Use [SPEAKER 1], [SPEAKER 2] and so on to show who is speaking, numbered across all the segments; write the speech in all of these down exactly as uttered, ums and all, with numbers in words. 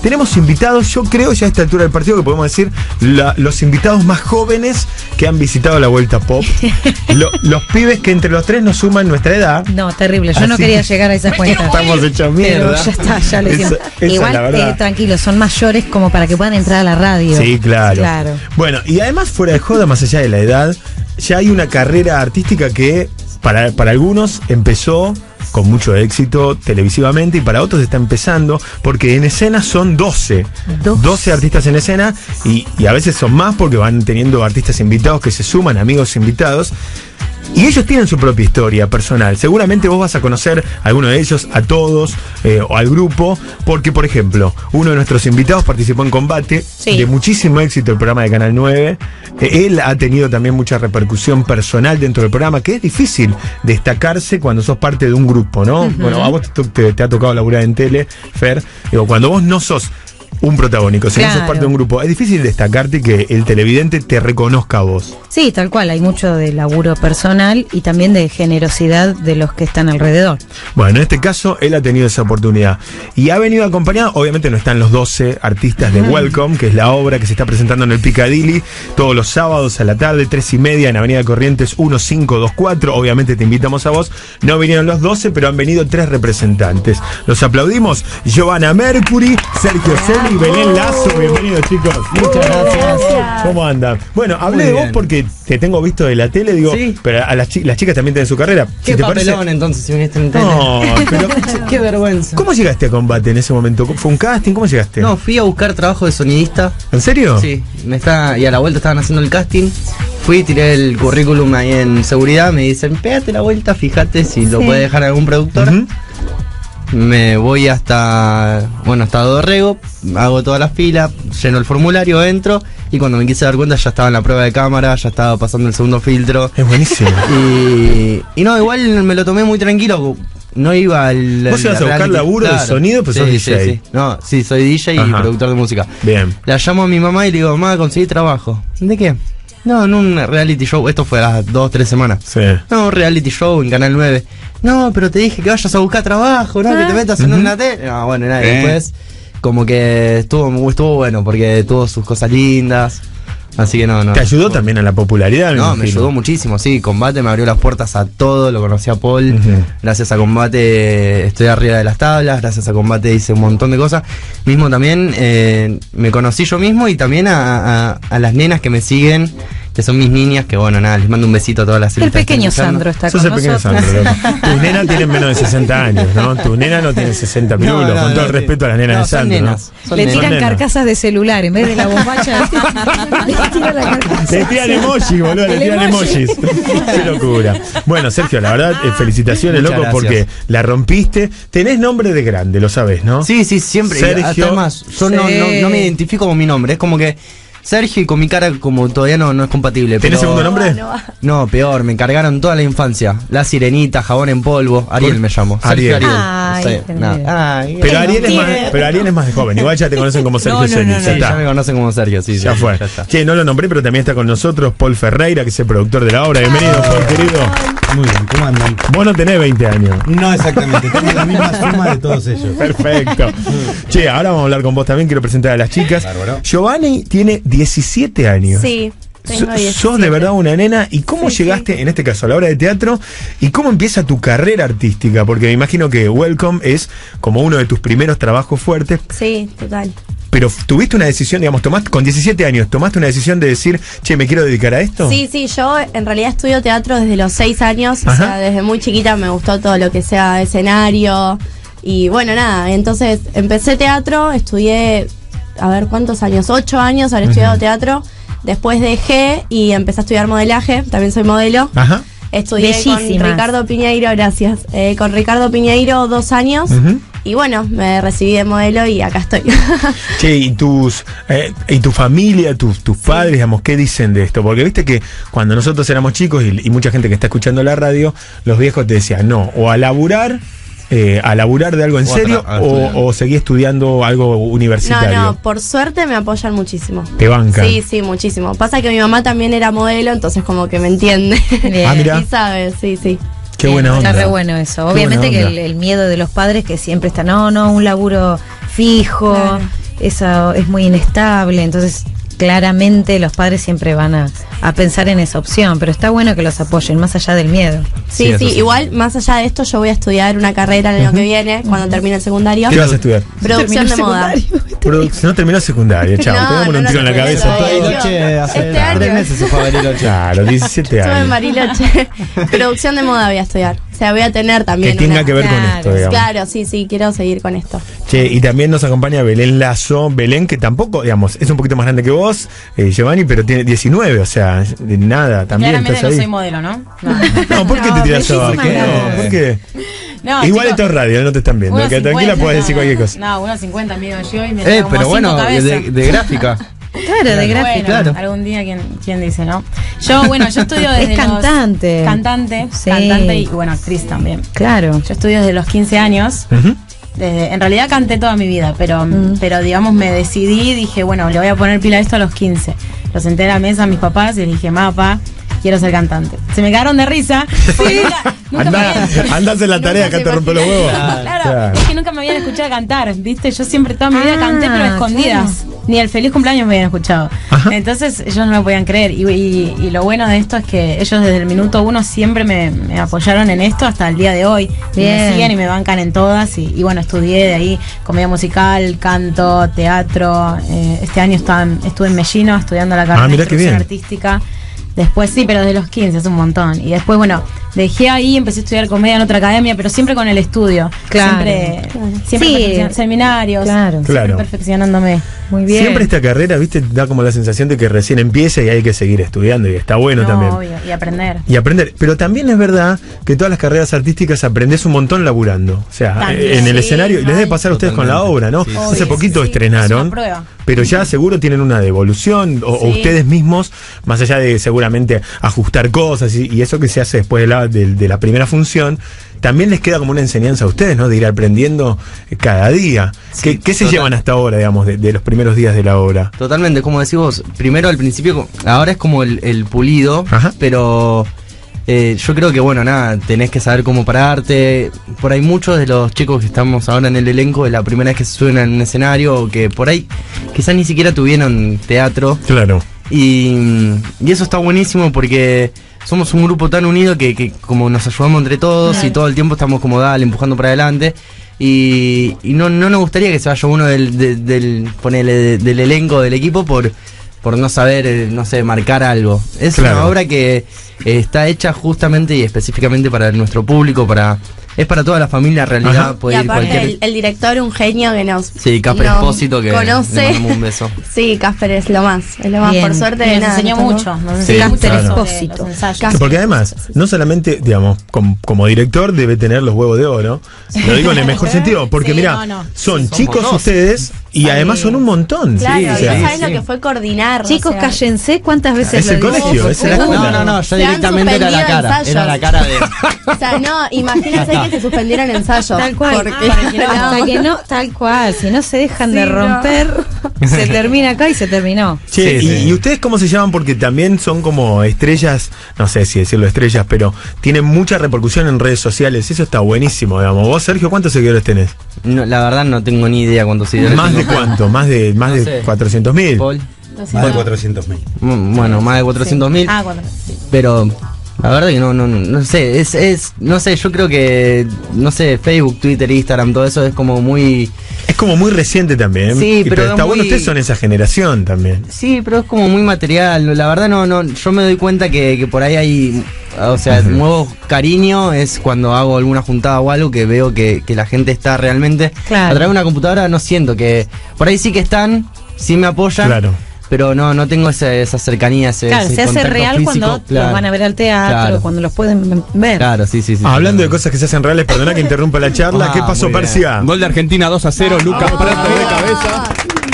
[SPEAKER 1] tenemos invitados, yo creo ya a esta altura del partido que podemos decir la, los invitados más jóvenes que han visitado la Vuelta Pop. Lo, los pibes que entre los tres nos suman nuestra edad.
[SPEAKER 2] No, terrible, yo
[SPEAKER 1] Así
[SPEAKER 2] no quería llegar a esa cuenta.
[SPEAKER 1] Estamos hechos mierda.
[SPEAKER 2] Pero ya está, ya lo hicimos.
[SPEAKER 1] Esa- esa
[SPEAKER 2] Igual,
[SPEAKER 1] es la verdad.
[SPEAKER 2] eh, tranquilo, son mayores como para que puedan entrar a la radio.
[SPEAKER 1] Sí, claro.
[SPEAKER 2] Claro.
[SPEAKER 1] Bueno, y además fuera de joda, más allá de la edad, ya hay una carrera artística que para, para algunos empezó con mucho éxito televisivamente y para otros está empezando porque en escena son doce.
[SPEAKER 2] Dos.
[SPEAKER 1] doce artistas en escena y, y a veces son más porque van teniendo artistas invitados que se suman, amigos invitados. Y ellos tienen su propia historia personal. Seguramente vos vas a conocer a alguno de ellos, a todos, eh, o al grupo, porque, por ejemplo, uno de nuestros invitados participó en Combate,
[SPEAKER 2] Sí.
[SPEAKER 1] de muchísimo éxito el programa de Canal nueve. Eh, él ha tenido también mucha repercusión personal dentro del programa, que es difícil destacarse cuando sos parte de un grupo, ¿no? Uh-huh. Bueno, a vos te, te, te ha tocado laburar en tele, Fer. Digo, cuando vos no sos un protagónico, si
[SPEAKER 2] Claro.
[SPEAKER 1] no sos parte de un grupo, es difícil destacarte y que el televidente te reconozca a vos.
[SPEAKER 2] Sí, tal cual, hay mucho de laburo personal y también de generosidad de los que están alrededor.
[SPEAKER 1] Bueno, en este caso, él ha tenido esa oportunidad. Y ha venido acompañado, obviamente no están los doce artistas de Welcome, que es la obra que se está presentando en el Piccadilly, todos los sábados a la tarde, tres y media, en Avenida Corrientes mil quinientos veinticuatro. Obviamente te invitamos a vos. No vinieron los doce, pero han venido tres representantes. Los aplaudimos. Giovanna Mercury, Sergio Celi y Belén Lazo. Bienvenidos, chicos.
[SPEAKER 3] Muchas gracias.
[SPEAKER 1] ¿Cómo andan? Bueno, hablé
[SPEAKER 3] Muy
[SPEAKER 1] de vos
[SPEAKER 3] bien.
[SPEAKER 1] porque te tengo visto de la tele, digo,
[SPEAKER 3] Sí.
[SPEAKER 1] pero a las, chi- las chicas también tienen su carrera.
[SPEAKER 3] Qué
[SPEAKER 1] Si te
[SPEAKER 3] papelón
[SPEAKER 1] parece-
[SPEAKER 3] entonces si viniste en tele.
[SPEAKER 1] No, pero
[SPEAKER 3] Qué vergüenza.
[SPEAKER 1] ¿cómo llegaste a Combate en ese momento? ¿Fue un casting? ¿Cómo llegaste?
[SPEAKER 3] No, fui a buscar trabajo de sonidista.
[SPEAKER 1] ¿En serio?
[SPEAKER 3] Sí, me está, y a la vuelta estaban haciendo el casting. Fui, tiré el currículum ahí en seguridad. Me dicen, pégate la vuelta, fíjate si lo
[SPEAKER 2] Sí.
[SPEAKER 3] puede dejar algún productor.
[SPEAKER 1] Ujú.
[SPEAKER 3] Me voy hasta, bueno, hasta Dorrego, hago toda la fila, lleno el formulario, entro. Y cuando me quise dar cuenta ya estaba en la prueba de cámara, ya estaba pasando el segundo filtro.
[SPEAKER 1] Es buenísimo.
[SPEAKER 3] Y, y no, igual me lo tomé muy tranquilo. No iba al.
[SPEAKER 1] Vos ibas
[SPEAKER 3] al
[SPEAKER 1] a buscar
[SPEAKER 3] reality,
[SPEAKER 1] laburo de sonido, pero sos
[SPEAKER 3] sí,
[SPEAKER 1] D J.
[SPEAKER 3] Sí, sí. No, sí, soy D J y
[SPEAKER 1] Ajá.
[SPEAKER 3] productor de música.
[SPEAKER 1] Bien.
[SPEAKER 3] La llamo a mi mamá y le digo, mamá, conseguí trabajo. ¿De qué? No, en un reality show. Esto fue a las dos, tres semanas.
[SPEAKER 1] Sí.
[SPEAKER 3] No, un reality show en Canal nueve. No, pero te dije que vayas a buscar trabajo, ¿no? Que te metas en
[SPEAKER 1] Ujú.
[SPEAKER 3] una tele. No, bueno, nada,
[SPEAKER 1] Eh.
[SPEAKER 3] después como que estuvo, estuvo bueno porque tuvo sus cosas lindas. Así que no, no.
[SPEAKER 1] ¿Te ayudó también a la popularidad?
[SPEAKER 3] No, me
[SPEAKER 1] imagino?
[SPEAKER 3] ayudó muchísimo, sí. Combate me abrió las puertas a todo, lo conocí a Paul.
[SPEAKER 1] Ujú.
[SPEAKER 3] Gracias a Combate estoy arriba de las tablas, gracias a Combate hice un montón de cosas. Mismo también eh, me conocí yo mismo y también a, a, a las nenas que me siguen, que son mis niñas, que bueno, nada, les mando un besito a todas las
[SPEAKER 2] El
[SPEAKER 3] que
[SPEAKER 2] pequeño
[SPEAKER 3] están escuchando.
[SPEAKER 2] Sandro está
[SPEAKER 1] Sos
[SPEAKER 2] con
[SPEAKER 1] el pequeño
[SPEAKER 2] nosotros.
[SPEAKER 1] Sandro. loco. Tus nenas tienen menos de sesenta años, ¿no? Tu nena no tiene sesenta
[SPEAKER 3] No,
[SPEAKER 1] pirulos,
[SPEAKER 3] no,
[SPEAKER 1] con todo
[SPEAKER 3] no,
[SPEAKER 1] el respeto a las nenas
[SPEAKER 3] no,
[SPEAKER 1] de
[SPEAKER 3] son
[SPEAKER 1] Sandro.
[SPEAKER 3] nenas,
[SPEAKER 1] ¿no?
[SPEAKER 3] son
[SPEAKER 2] Le
[SPEAKER 3] nenas.
[SPEAKER 2] tiran
[SPEAKER 1] Nena.
[SPEAKER 2] carcasas de celular en vez de la bombacha. Le tiran la carcasa.
[SPEAKER 1] Le tiran emoji, boludo, le
[SPEAKER 2] El
[SPEAKER 1] tiran
[SPEAKER 2] emoji.
[SPEAKER 1] emojis. Qué locura. Bueno, Sergio, la verdad, eh, felicitaciones,
[SPEAKER 3] Muchas
[SPEAKER 1] loco,
[SPEAKER 3] gracias.
[SPEAKER 1] porque la rompiste. Tenés nombre de grande, lo sabés, ¿no?
[SPEAKER 3] Sí, sí, siempre.
[SPEAKER 1] Sergio.
[SPEAKER 3] Además, yo no,
[SPEAKER 2] Sí.
[SPEAKER 3] no, no me identifico con mi nombre. Es como que Sergio y con mi cara como todavía no, no es compatible.
[SPEAKER 1] ¿Tenés
[SPEAKER 3] pero-
[SPEAKER 1] segundo nombre?
[SPEAKER 3] No, peor, me encargaron toda la infancia. La Sirenita, jabón en polvo. Ariel me llamo. Sergio
[SPEAKER 1] Ariel.
[SPEAKER 3] Ariel.
[SPEAKER 2] Ay,
[SPEAKER 3] Sí,
[SPEAKER 2] entendido.
[SPEAKER 3] nada. Ay,
[SPEAKER 1] Pero
[SPEAKER 2] Ay,
[SPEAKER 1] Ariel,
[SPEAKER 2] no
[SPEAKER 1] es más,
[SPEAKER 2] tiene.
[SPEAKER 1] pero Ariel es más de joven. Igual ya te conocen como Sergio
[SPEAKER 2] No, no,
[SPEAKER 1] Celi.
[SPEAKER 2] no, no.
[SPEAKER 1] Ya
[SPEAKER 3] Sí,
[SPEAKER 1] está.
[SPEAKER 3] ya me conocen como Sergio, sí,
[SPEAKER 1] Ya
[SPEAKER 3] sí,
[SPEAKER 1] fue.
[SPEAKER 3] ya está.
[SPEAKER 1] Che, no lo nombré, pero también está con nosotros Paul Ferreira, que es el productor de la obra. Bienvenido, Paul, querido.
[SPEAKER 4] Muy bien, ¿cómo andan?
[SPEAKER 1] Vos no tenés veinte años.
[SPEAKER 4] No exactamente, tengo la misma suma de todos ellos.
[SPEAKER 1] Perfecto. Che, ahora vamos a hablar con vos también. Quiero presentar a las chicas.
[SPEAKER 4] Bárbaro.
[SPEAKER 1] Giovanni tiene diecisiete años.
[SPEAKER 5] Sí, tengo
[SPEAKER 1] So-
[SPEAKER 5] diecisiete.
[SPEAKER 1] Sos de verdad una nena. ¿Y cómo
[SPEAKER 5] Sí,
[SPEAKER 1] llegaste, en este caso, a la obra de teatro? ¿Y cómo empieza tu carrera artística? Porque me imagino que Welcome es como uno de tus primeros trabajos fuertes.
[SPEAKER 5] Sí, total.
[SPEAKER 1] Pero tuviste una decisión, digamos, tomaste, con diecisiete años, ¿tomaste una decisión de decir, che, me quiero dedicar a esto?
[SPEAKER 5] Sí, sí, yo en realidad estudio teatro desde los seis años,
[SPEAKER 1] Ajá.
[SPEAKER 5] o sea, desde muy chiquita me gustó todo lo que sea escenario y bueno, nada, entonces empecé teatro, estudié, a ver, ¿cuántos años? Ocho años habré estudiado teatro, después dejé y empecé a estudiar modelaje, también soy modelo.
[SPEAKER 1] Ajá.
[SPEAKER 5] Estudié
[SPEAKER 2] Bellísimas.
[SPEAKER 5] con Ricardo Piñeiro, gracias, eh, con Ricardo Piñeiro dos años
[SPEAKER 1] Ujú.
[SPEAKER 5] y bueno, me recibí de modelo y acá estoy.
[SPEAKER 1] Che, y tus eh, y tu familia, tus, tus padres, digamos, ¿qué dicen de esto? Porque viste que cuando nosotros éramos chicos y, y mucha gente que está escuchando la radio, los viejos te decían, no, o a laburar, eh, a laburar de algo en
[SPEAKER 3] O a
[SPEAKER 1] serio,
[SPEAKER 3] tra- a estudiar.
[SPEAKER 1] o, o seguí estudiando algo
[SPEAKER 5] No,
[SPEAKER 1] universitario.
[SPEAKER 5] no, por suerte me apoyan muchísimo.
[SPEAKER 1] Te bancan.
[SPEAKER 5] Sí, sí, muchísimo. Pasa que mi mamá también era modelo, entonces como que me entiende.
[SPEAKER 2] Bien.
[SPEAKER 1] Ah, mira.
[SPEAKER 5] Y sabe, sí, sí.
[SPEAKER 1] Qué buena onda.
[SPEAKER 2] Está re bueno eso.
[SPEAKER 1] Qué
[SPEAKER 2] Obviamente
[SPEAKER 1] buena
[SPEAKER 2] que
[SPEAKER 1] onda.
[SPEAKER 2] el, el miedo de los padres que siempre está, no, no, un laburo fijo.
[SPEAKER 5] Claro.
[SPEAKER 2] eso es muy inestable, entonces claramente los padres siempre van a, a pensar en esa opción, pero está bueno que los apoyen, más allá del miedo.
[SPEAKER 5] Sí,
[SPEAKER 3] Sí,
[SPEAKER 5] sí,
[SPEAKER 3] eso sí.
[SPEAKER 5] igual más allá de esto yo voy a estudiar una carrera el año que viene, cuando termine el secundario.
[SPEAKER 1] ¿Qué vas a estudiar?
[SPEAKER 5] Producción de moda.
[SPEAKER 1] Produ- no terminó secundaria, chao.
[SPEAKER 5] No,
[SPEAKER 1] Pegámosle
[SPEAKER 5] no,
[SPEAKER 1] un
[SPEAKER 5] no
[SPEAKER 1] tiro en la
[SPEAKER 5] terminó
[SPEAKER 1] cabeza.
[SPEAKER 5] todavía.
[SPEAKER 4] Bariloche hace
[SPEAKER 5] Este
[SPEAKER 4] tres
[SPEAKER 5] año.
[SPEAKER 4] meses se fue a Bariloche.
[SPEAKER 1] Claro, diecisiete
[SPEAKER 5] Estuve en
[SPEAKER 1] años.
[SPEAKER 5] Bariloche. Producción de moda voy a estudiar. O sea, voy a tener también.
[SPEAKER 1] Que tenga
[SPEAKER 5] una-
[SPEAKER 1] que ver con
[SPEAKER 2] Claro,
[SPEAKER 1] esto, digamos.
[SPEAKER 5] Claro, sí, sí, quiero seguir con esto.
[SPEAKER 1] Che, y también nos acompaña Belén Lazo. Belén, que tampoco, digamos, es un poquito más grande que vos, eh, Giovanni, pero tiene diecinueve, o sea, de nada, también
[SPEAKER 6] Claramente
[SPEAKER 1] estás
[SPEAKER 6] no soy
[SPEAKER 1] ahí.
[SPEAKER 6] modelo, ¿no? No.
[SPEAKER 1] No, ¿por qué te
[SPEAKER 2] No,
[SPEAKER 1] tiras
[SPEAKER 2] bellísima
[SPEAKER 1] abajo?
[SPEAKER 2] no.
[SPEAKER 1] No, ¿por qué?
[SPEAKER 6] No,
[SPEAKER 1] Igual
[SPEAKER 6] chicos,
[SPEAKER 1] esto es radio, no te están viendo.
[SPEAKER 6] uno
[SPEAKER 1] Que tranquila
[SPEAKER 6] cincuenta,
[SPEAKER 1] puedes decir
[SPEAKER 6] no,
[SPEAKER 1] cualquier cosa.
[SPEAKER 6] No, uno cincuenta mido yo y me
[SPEAKER 3] Eh,
[SPEAKER 6] lleva como
[SPEAKER 3] pero
[SPEAKER 6] cinco
[SPEAKER 3] bueno,
[SPEAKER 6] cabezas.
[SPEAKER 3] de, de gráfica.
[SPEAKER 2] Claro, de gráfica.
[SPEAKER 6] Bueno,
[SPEAKER 3] claro.
[SPEAKER 6] algún día quién, quién dice, ¿no? Yo, bueno, yo estudio
[SPEAKER 2] Es
[SPEAKER 6] desde los-
[SPEAKER 2] cantante.
[SPEAKER 6] Cantante,
[SPEAKER 2] Sí.
[SPEAKER 6] cantante y bueno, actriz también.
[SPEAKER 2] Claro.
[SPEAKER 6] Yo estudio desde los quince años.
[SPEAKER 1] Ujú.
[SPEAKER 6] Desde- en realidad canté toda mi vida, pero,
[SPEAKER 2] Mm.
[SPEAKER 6] pero digamos me decidí, dije, bueno, le voy a poner pila a esto a los quince. Los senté a la mesa a mis papás y les dije, mapa, quiero ser cantante. Se me cagaron de risa. porque nunca, nunca me
[SPEAKER 1] Andá,
[SPEAKER 6] habían-
[SPEAKER 1] andá a hacer la
[SPEAKER 6] nunca
[SPEAKER 1] tarea,
[SPEAKER 6] se
[SPEAKER 1] acá te rompe los huevos.
[SPEAKER 6] Claro,
[SPEAKER 1] Claro.
[SPEAKER 6] es que nunca me habían escuchado cantar, ¿viste? Yo siempre toda mi vida
[SPEAKER 2] Ah,
[SPEAKER 6] canté, pero escondidas. Ni el feliz cumpleaños me habían escuchado.
[SPEAKER 1] Ajá.
[SPEAKER 6] Entonces ellos no me podían creer. Y, y- y lo bueno de esto es que ellos desde el minuto uno siempre me, me apoyaron en esto hasta el día de hoy. Y me
[SPEAKER 2] Bien.
[SPEAKER 6] siguen y me bancan en todas. Y, y bueno, estudié de ahí comedia musical, canto, teatro. Eh, este año estaba en- estuve en Mellino estudiando la carrera
[SPEAKER 1] Ah,
[SPEAKER 6] de
[SPEAKER 1] mirá qué
[SPEAKER 6] instrucción
[SPEAKER 1] bien.
[SPEAKER 6] artística. Después sí, pero desde los quince, es un montón. Y después, bueno, dejé ahí, empecé a estudiar comedia en otra academia, pero siempre con el estudio.
[SPEAKER 2] Claro.
[SPEAKER 6] Siempre, siempre
[SPEAKER 2] Sí.
[SPEAKER 6] perfeccion- seminarios,
[SPEAKER 2] Claro.
[SPEAKER 6] siempre
[SPEAKER 1] Claro.
[SPEAKER 6] perfeccionándome.
[SPEAKER 2] Muy bien.
[SPEAKER 1] Siempre esta carrera, viste, da como la sensación de que recién empieza y hay que seguir estudiando y está bueno
[SPEAKER 6] No,
[SPEAKER 1] también.
[SPEAKER 6] obvio, y aprender.
[SPEAKER 1] Y aprender. Pero también es verdad que todas las carreras artísticas aprendes un montón laburando. O sea,
[SPEAKER 6] También.
[SPEAKER 1] eh, en el
[SPEAKER 6] Sí,
[SPEAKER 1] escenario. Y les debe
[SPEAKER 6] ay.
[SPEAKER 1] pasar a ustedes con la
[SPEAKER 3] Totalmente.
[SPEAKER 1] obra, ¿no?
[SPEAKER 3] Sí, sí.
[SPEAKER 1] Hace
[SPEAKER 6] Obvio,
[SPEAKER 1] poquito
[SPEAKER 6] sí, sí.
[SPEAKER 1] estrenaron.
[SPEAKER 6] Es una prueba.
[SPEAKER 1] Pero ya seguro tienen una devolución. O, o
[SPEAKER 6] Sí.
[SPEAKER 1] ustedes mismos, más allá de seguramente ajustar cosas y, y eso que se hace después de la, de, de la primera función. También les queda como una enseñanza a ustedes, ¿no? De ir aprendiendo eh, cada día.
[SPEAKER 3] Sí,
[SPEAKER 1] ¿Qué, qué se
[SPEAKER 3] total.
[SPEAKER 1] llevan hasta ahora, digamos, de, de los primeros días de la obra?
[SPEAKER 3] Totalmente, como decís vos, primero al principio, ahora es como el, el pulido,
[SPEAKER 1] Ajá.
[SPEAKER 3] pero eh, yo creo que bueno, nada, tenés que saber cómo pararte. Por ahí muchos de los chicos que estamos ahora en el elenco, es la primera vez que se suben en un escenario, o que por ahí quizás ni siquiera tuvieron teatro.
[SPEAKER 1] Claro.
[SPEAKER 3] Y, y eso está buenísimo porque somos un grupo tan unido que, que como nos ayudamos entre todos
[SPEAKER 6] Claro.
[SPEAKER 3] y todo el tiempo estamos como dale, empujando para adelante. Y, y no, no nos gustaría que se vaya uno del, de- del, ponele, de- del elenco, del equipo, por, por no saber, eh, no sé, marcar algo. Es
[SPEAKER 1] Claro.
[SPEAKER 3] una obra que eh, está hecha justamente y específicamente para nuestro público, para es para toda la familia en realidad.
[SPEAKER 1] Ajá.
[SPEAKER 5] Y
[SPEAKER 3] Puede ir
[SPEAKER 5] aparte
[SPEAKER 3] cualquier...
[SPEAKER 5] el, el director, un genio que nos
[SPEAKER 3] Sí, Casper
[SPEAKER 5] nos
[SPEAKER 3] Espósito, que le
[SPEAKER 5] conoce.
[SPEAKER 3] mandamos un beso.
[SPEAKER 5] Sí, Casper es lo más, es lo más.
[SPEAKER 2] Bien.
[SPEAKER 5] Por suerte
[SPEAKER 6] Nos
[SPEAKER 5] nada,
[SPEAKER 6] enseñó
[SPEAKER 5] estamos-
[SPEAKER 6] mucho. Nos
[SPEAKER 1] Sí,
[SPEAKER 6] enseñó mucho
[SPEAKER 1] claro.
[SPEAKER 6] sobre
[SPEAKER 2] Espósito.
[SPEAKER 6] los ensayos.
[SPEAKER 5] Casi.
[SPEAKER 1] Porque además, no solamente, digamos, com- como director debe tener los huevos de oro, lo digo en el mejor sentido, porque
[SPEAKER 6] Sí,
[SPEAKER 1] mira,
[SPEAKER 6] no, no.
[SPEAKER 1] son
[SPEAKER 3] Somos
[SPEAKER 1] chicos
[SPEAKER 3] dos.
[SPEAKER 1] ustedes y
[SPEAKER 6] Sí.
[SPEAKER 1] además son un montón.
[SPEAKER 5] Claro,
[SPEAKER 1] Sí, o
[SPEAKER 5] y
[SPEAKER 1] sea,
[SPEAKER 5] no saben
[SPEAKER 3] sí.
[SPEAKER 5] lo que fue coordinar.
[SPEAKER 2] Chicos,
[SPEAKER 5] o sea,
[SPEAKER 2] cállense, ¿cuántas veces
[SPEAKER 1] Es
[SPEAKER 2] lo
[SPEAKER 1] el
[SPEAKER 2] digo?
[SPEAKER 1] colegio, es la
[SPEAKER 3] No,
[SPEAKER 1] escuela.
[SPEAKER 3] no, no, yo
[SPEAKER 5] Se han
[SPEAKER 3] directamente era la
[SPEAKER 5] suspendido
[SPEAKER 3] cara. Era la
[SPEAKER 5] ensayos.
[SPEAKER 3] cara de.
[SPEAKER 5] O sea, no, imagínense que se suspendieron ensayos.
[SPEAKER 2] Tal cual.
[SPEAKER 5] Porque,
[SPEAKER 6] Ah,
[SPEAKER 5] no.
[SPEAKER 2] Hasta que no, tal cual, si no se dejan
[SPEAKER 5] Sí,
[SPEAKER 2] de
[SPEAKER 5] no.
[SPEAKER 2] romper, se termina acá y se terminó.
[SPEAKER 1] Che,
[SPEAKER 3] Sí,
[SPEAKER 1] y,
[SPEAKER 3] sí.
[SPEAKER 1] y ustedes cómo se llaman? Porque también son como estrellas, no sé si decirlo estrellas, pero tienen mucha repercusión en redes sociales. Eso está buenísimo, digamos. Vos, Sergio, ¿cuántos seguidores tenés?
[SPEAKER 3] No, la verdad no tengo ni idea cuántos seguidores
[SPEAKER 1] ¿Más de
[SPEAKER 3] tengo.
[SPEAKER 1] cuánto? ¿Más de, más
[SPEAKER 3] No
[SPEAKER 1] de
[SPEAKER 3] sé.
[SPEAKER 1] cuatrocientos mil?
[SPEAKER 3] Paul.
[SPEAKER 4] Más de cuatrocientos mil.
[SPEAKER 3] Mm, Bueno, más de cuatrocientos mil.
[SPEAKER 6] Ah, cuando. Sí.
[SPEAKER 3] Pero la verdad que no, no, no, no sé, es, es, no sé, yo creo que, no sé, Facebook, Twitter, Instagram, todo eso es como muy,
[SPEAKER 1] Es como muy reciente también.
[SPEAKER 3] Sí,
[SPEAKER 1] Y-
[SPEAKER 3] pero
[SPEAKER 1] está
[SPEAKER 3] es
[SPEAKER 1] bueno,
[SPEAKER 3] muy-
[SPEAKER 1] ustedes son esa generación también.
[SPEAKER 3] sí, pero es como muy material. La verdad no, no, yo me doy cuenta que, que por ahí hay, o sea,
[SPEAKER 1] Ujú.
[SPEAKER 3] nuevo cariño es cuando hago alguna juntada o algo que veo que, que la gente está realmente
[SPEAKER 2] Claro.
[SPEAKER 3] a través de una computadora. No siento que por ahí sí que están, sí me apoyan.
[SPEAKER 1] Claro.
[SPEAKER 3] Pero no, no tengo esa, esa cercanía, ese,
[SPEAKER 2] Claro,
[SPEAKER 3] ese
[SPEAKER 2] se hace
[SPEAKER 3] contacto
[SPEAKER 2] real
[SPEAKER 3] físico,
[SPEAKER 2] cuando
[SPEAKER 3] claro.
[SPEAKER 2] los van a ver al teatro,
[SPEAKER 3] Claro.
[SPEAKER 2] cuando los pueden ver.
[SPEAKER 3] Claro, sí, sí, sí.
[SPEAKER 1] Ah,
[SPEAKER 3] sí,
[SPEAKER 1] hablando
[SPEAKER 3] sí.
[SPEAKER 1] de cosas que se hacen reales, perdona que interrumpa la charla.
[SPEAKER 3] Ah,
[SPEAKER 1] ¿Qué pasó,
[SPEAKER 3] muy bien.
[SPEAKER 1] Parcia?
[SPEAKER 7] Gol de Argentina dos a cero, Lucas Prato de cabeza.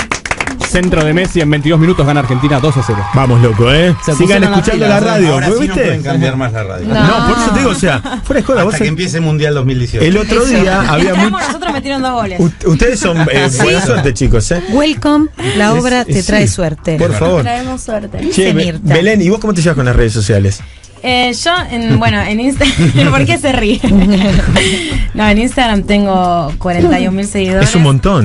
[SPEAKER 7] Centro de Messi en veintidós minutos gana Argentina dos a cero.
[SPEAKER 1] Vamos, loco, ¿eh?
[SPEAKER 3] Se
[SPEAKER 1] Sigan
[SPEAKER 3] pusieron las
[SPEAKER 1] escuchando
[SPEAKER 3] pilas,
[SPEAKER 1] la
[SPEAKER 3] ¿eh?
[SPEAKER 1] radio.
[SPEAKER 4] Ahora sí no
[SPEAKER 1] ¿Viste?
[SPEAKER 4] pueden cambiar más la radio.
[SPEAKER 1] No, por eso te digo, o sea, fuera de joda, vos
[SPEAKER 4] Hasta que empiece el Mundial dos mil dieciocho.
[SPEAKER 1] el otro día había
[SPEAKER 6] Entramos
[SPEAKER 1] mucho.
[SPEAKER 6] nosotros, metieron dos goles.
[SPEAKER 1] U- Ustedes son eh, buena suerte, chicos, ¿eh?
[SPEAKER 2] Welcome, la obra te
[SPEAKER 1] Sí,
[SPEAKER 2] trae
[SPEAKER 1] sí.
[SPEAKER 2] suerte.
[SPEAKER 1] Por favor.
[SPEAKER 5] Traemos suerte.
[SPEAKER 1] Che, Be-
[SPEAKER 2] Mirta.
[SPEAKER 1] Belén, ¿y vos cómo te llevas con las redes sociales?
[SPEAKER 6] Eh, yo, en, bueno, en Instagram. ¿Por qué se ríe? No, en Instagram tengo cuarenta y un mil seguidores.
[SPEAKER 1] Es un montón.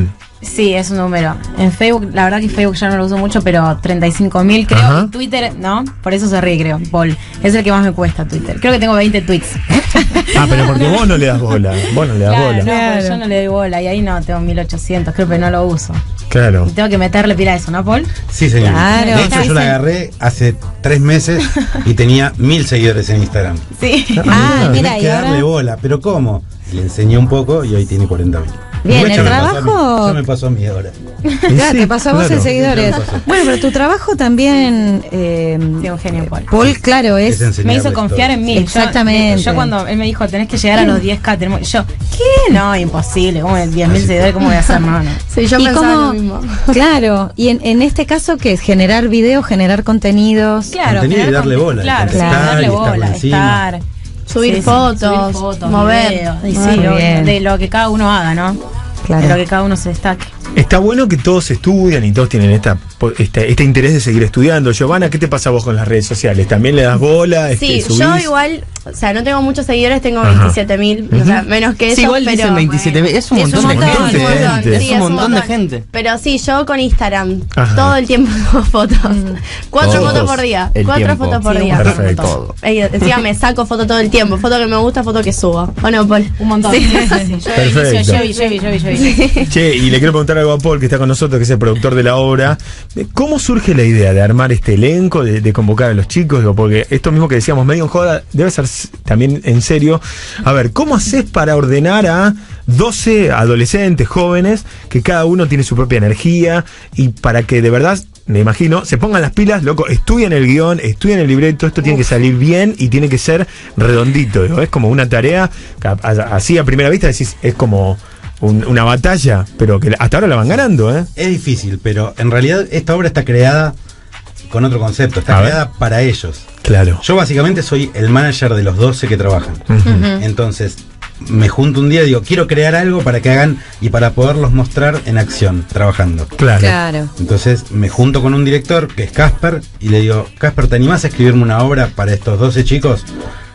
[SPEAKER 6] Sí, es un número. En Facebook, la verdad que Facebook ya no lo uso mucho, pero treinta y cinco mil creo.
[SPEAKER 1] Ajá.
[SPEAKER 6] Y Twitter, no, por eso se ríe, creo. Paul. Es el que más me cuesta Twitter. Creo que tengo veinte tweets.
[SPEAKER 1] Ah, pero porque vos no le das bola. Vos no le das
[SPEAKER 6] Claro,
[SPEAKER 1] bola.
[SPEAKER 6] no,
[SPEAKER 2] Claro.
[SPEAKER 6] porque yo no le doy bola. Y ahí no, tengo mil ochocientos, creo que no lo uso.
[SPEAKER 1] Claro.
[SPEAKER 6] Y tengo que meterle pila a eso, ¿no, Paul?
[SPEAKER 4] Sí, señor.
[SPEAKER 2] Claro.
[SPEAKER 4] De hecho, yo la agarré hace tres meses y tenía mil seguidores en Instagram.
[SPEAKER 6] Sí.
[SPEAKER 2] Ah,
[SPEAKER 4] Tenés
[SPEAKER 2] mira,
[SPEAKER 4] que
[SPEAKER 2] y
[SPEAKER 4] darle
[SPEAKER 2] ahora.
[SPEAKER 4] bola, pero ¿cómo? Le enseñé un poco y hoy tiene cuarenta mil.
[SPEAKER 2] Bien,
[SPEAKER 4] Ya
[SPEAKER 2] el
[SPEAKER 4] me pasó a mí,
[SPEAKER 2] trabajo-
[SPEAKER 4] Ya me pasó a mí ahora.
[SPEAKER 2] Ya,
[SPEAKER 1] Sí,
[SPEAKER 2] te pasó a vos
[SPEAKER 1] claro.
[SPEAKER 2] en seguidores.
[SPEAKER 4] Sí, me pasó.
[SPEAKER 2] Bueno, pero tu trabajo también. Eh,
[SPEAKER 6] Sí, un genio, Paul.
[SPEAKER 2] Paul, claro, es.
[SPEAKER 4] Es enseñarles
[SPEAKER 6] Me hizo confiar
[SPEAKER 4] todo.
[SPEAKER 6] en mí.
[SPEAKER 2] Exactamente.
[SPEAKER 6] Yo, yo cuando él me dijo, tenés que llegar a los diez K, tenemos, yo, ¿qué? No, imposible. ¿Cómo diez mil seguidores? ¿Cómo voy a hacer? No, no.
[SPEAKER 5] Sí, yo
[SPEAKER 2] ¿Y
[SPEAKER 5] pensaba
[SPEAKER 2] cómo-
[SPEAKER 5] lo mismo.
[SPEAKER 2] Claro, y en, en este caso, ¿qué es? Generar videos, generar contenidos.
[SPEAKER 6] Claro,
[SPEAKER 4] Contenido y
[SPEAKER 6] generar
[SPEAKER 4] darle
[SPEAKER 6] conte-
[SPEAKER 4] bola,
[SPEAKER 6] Claro,
[SPEAKER 4] contestar
[SPEAKER 6] claro, darle
[SPEAKER 4] y estarle
[SPEAKER 6] bola,
[SPEAKER 4] encima.
[SPEAKER 6] estar.
[SPEAKER 5] Subir
[SPEAKER 6] Sí, sí,
[SPEAKER 5] fotos,
[SPEAKER 6] subir fotos,
[SPEAKER 5] mover.
[SPEAKER 6] videos. Y
[SPEAKER 2] Muy
[SPEAKER 6] sí, lo-
[SPEAKER 2] bien.
[SPEAKER 6] de lo que cada uno haga, ¿no?
[SPEAKER 2] Claro.
[SPEAKER 6] De lo que cada uno se destaque.
[SPEAKER 1] Está bueno que todos estudian y todos tienen esta, este, este interés de seguir estudiando. Giovanna, ¿qué te pasa a vos con las redes sociales? ¿También le das bola?
[SPEAKER 5] Sí,
[SPEAKER 1] Este,
[SPEAKER 5] yo
[SPEAKER 1] subís?
[SPEAKER 5] igual, o sea, no tengo muchos seguidores, tengo
[SPEAKER 1] Ajá.
[SPEAKER 5] veintisiete mil, o sea, menos que eso,
[SPEAKER 3] Sí, igual
[SPEAKER 5] pero...
[SPEAKER 3] dicen veintisiete mil. Es un
[SPEAKER 2] Es un
[SPEAKER 3] montón de
[SPEAKER 2] montón,
[SPEAKER 3] gente.
[SPEAKER 2] es un montón,
[SPEAKER 3] Es
[SPEAKER 5] sí,
[SPEAKER 3] un montón de gente.
[SPEAKER 5] Pero sí, yo con Instagram,
[SPEAKER 1] Ajá.
[SPEAKER 5] todo el tiempo subo fotos. Cuatro
[SPEAKER 3] Todos
[SPEAKER 5] fotos por día,
[SPEAKER 3] el
[SPEAKER 5] cuatro
[SPEAKER 3] tiempo.
[SPEAKER 5] fotos por
[SPEAKER 6] Sí,
[SPEAKER 5] día.
[SPEAKER 6] un montón,
[SPEAKER 1] Perfecto.
[SPEAKER 6] un montón.
[SPEAKER 5] Ey, encima me saco foto todo el tiempo, foto que me gusta, foto que subo. ¿O no, Paul?
[SPEAKER 6] Un montón.
[SPEAKER 5] Sí.
[SPEAKER 6] Sí, sí, sí. Yo de
[SPEAKER 1] Perfecto.
[SPEAKER 6] inicio, Chevy, Chevy, Chevy, Chevy.
[SPEAKER 1] Che, y le quiero preguntar algo a Paul, que está con nosotros, que es el productor de la obra. ¿Cómo surge la idea de armar este elenco, de, de convocar a los chicos? Digo, porque esto mismo que decíamos, medio en joda, debe ser s- también en serio. A ver, ¿cómo haces para ordenar a doce adolescentes, jóvenes, que cada uno tiene su propia energía, y para que de verdad, me imagino, se pongan las pilas, loco, estudian el guión, estudian el libreto, esto tiene que salir bien y tiene que ser redondito? Digo, es como una tarea, que a- a- así a primera vista decís, es como un- una batalla, pero que hasta ahora la van ganando, ¿eh?
[SPEAKER 4] Es difícil, pero en realidad esta obra está creada con otro concepto, está
[SPEAKER 1] A ver.
[SPEAKER 4] creada para ellos.
[SPEAKER 1] Claro.
[SPEAKER 4] Yo básicamente soy el manager de los doce que trabajan. Entonces, me junto un día y digo, quiero crear algo para que hagan y para poderlos mostrar en acción, trabajando.
[SPEAKER 1] Claro.
[SPEAKER 2] Claro.
[SPEAKER 4] Entonces me junto con un director que es Casper y le digo, Casper, ¿te animás a escribirme una obra para estos doce chicos?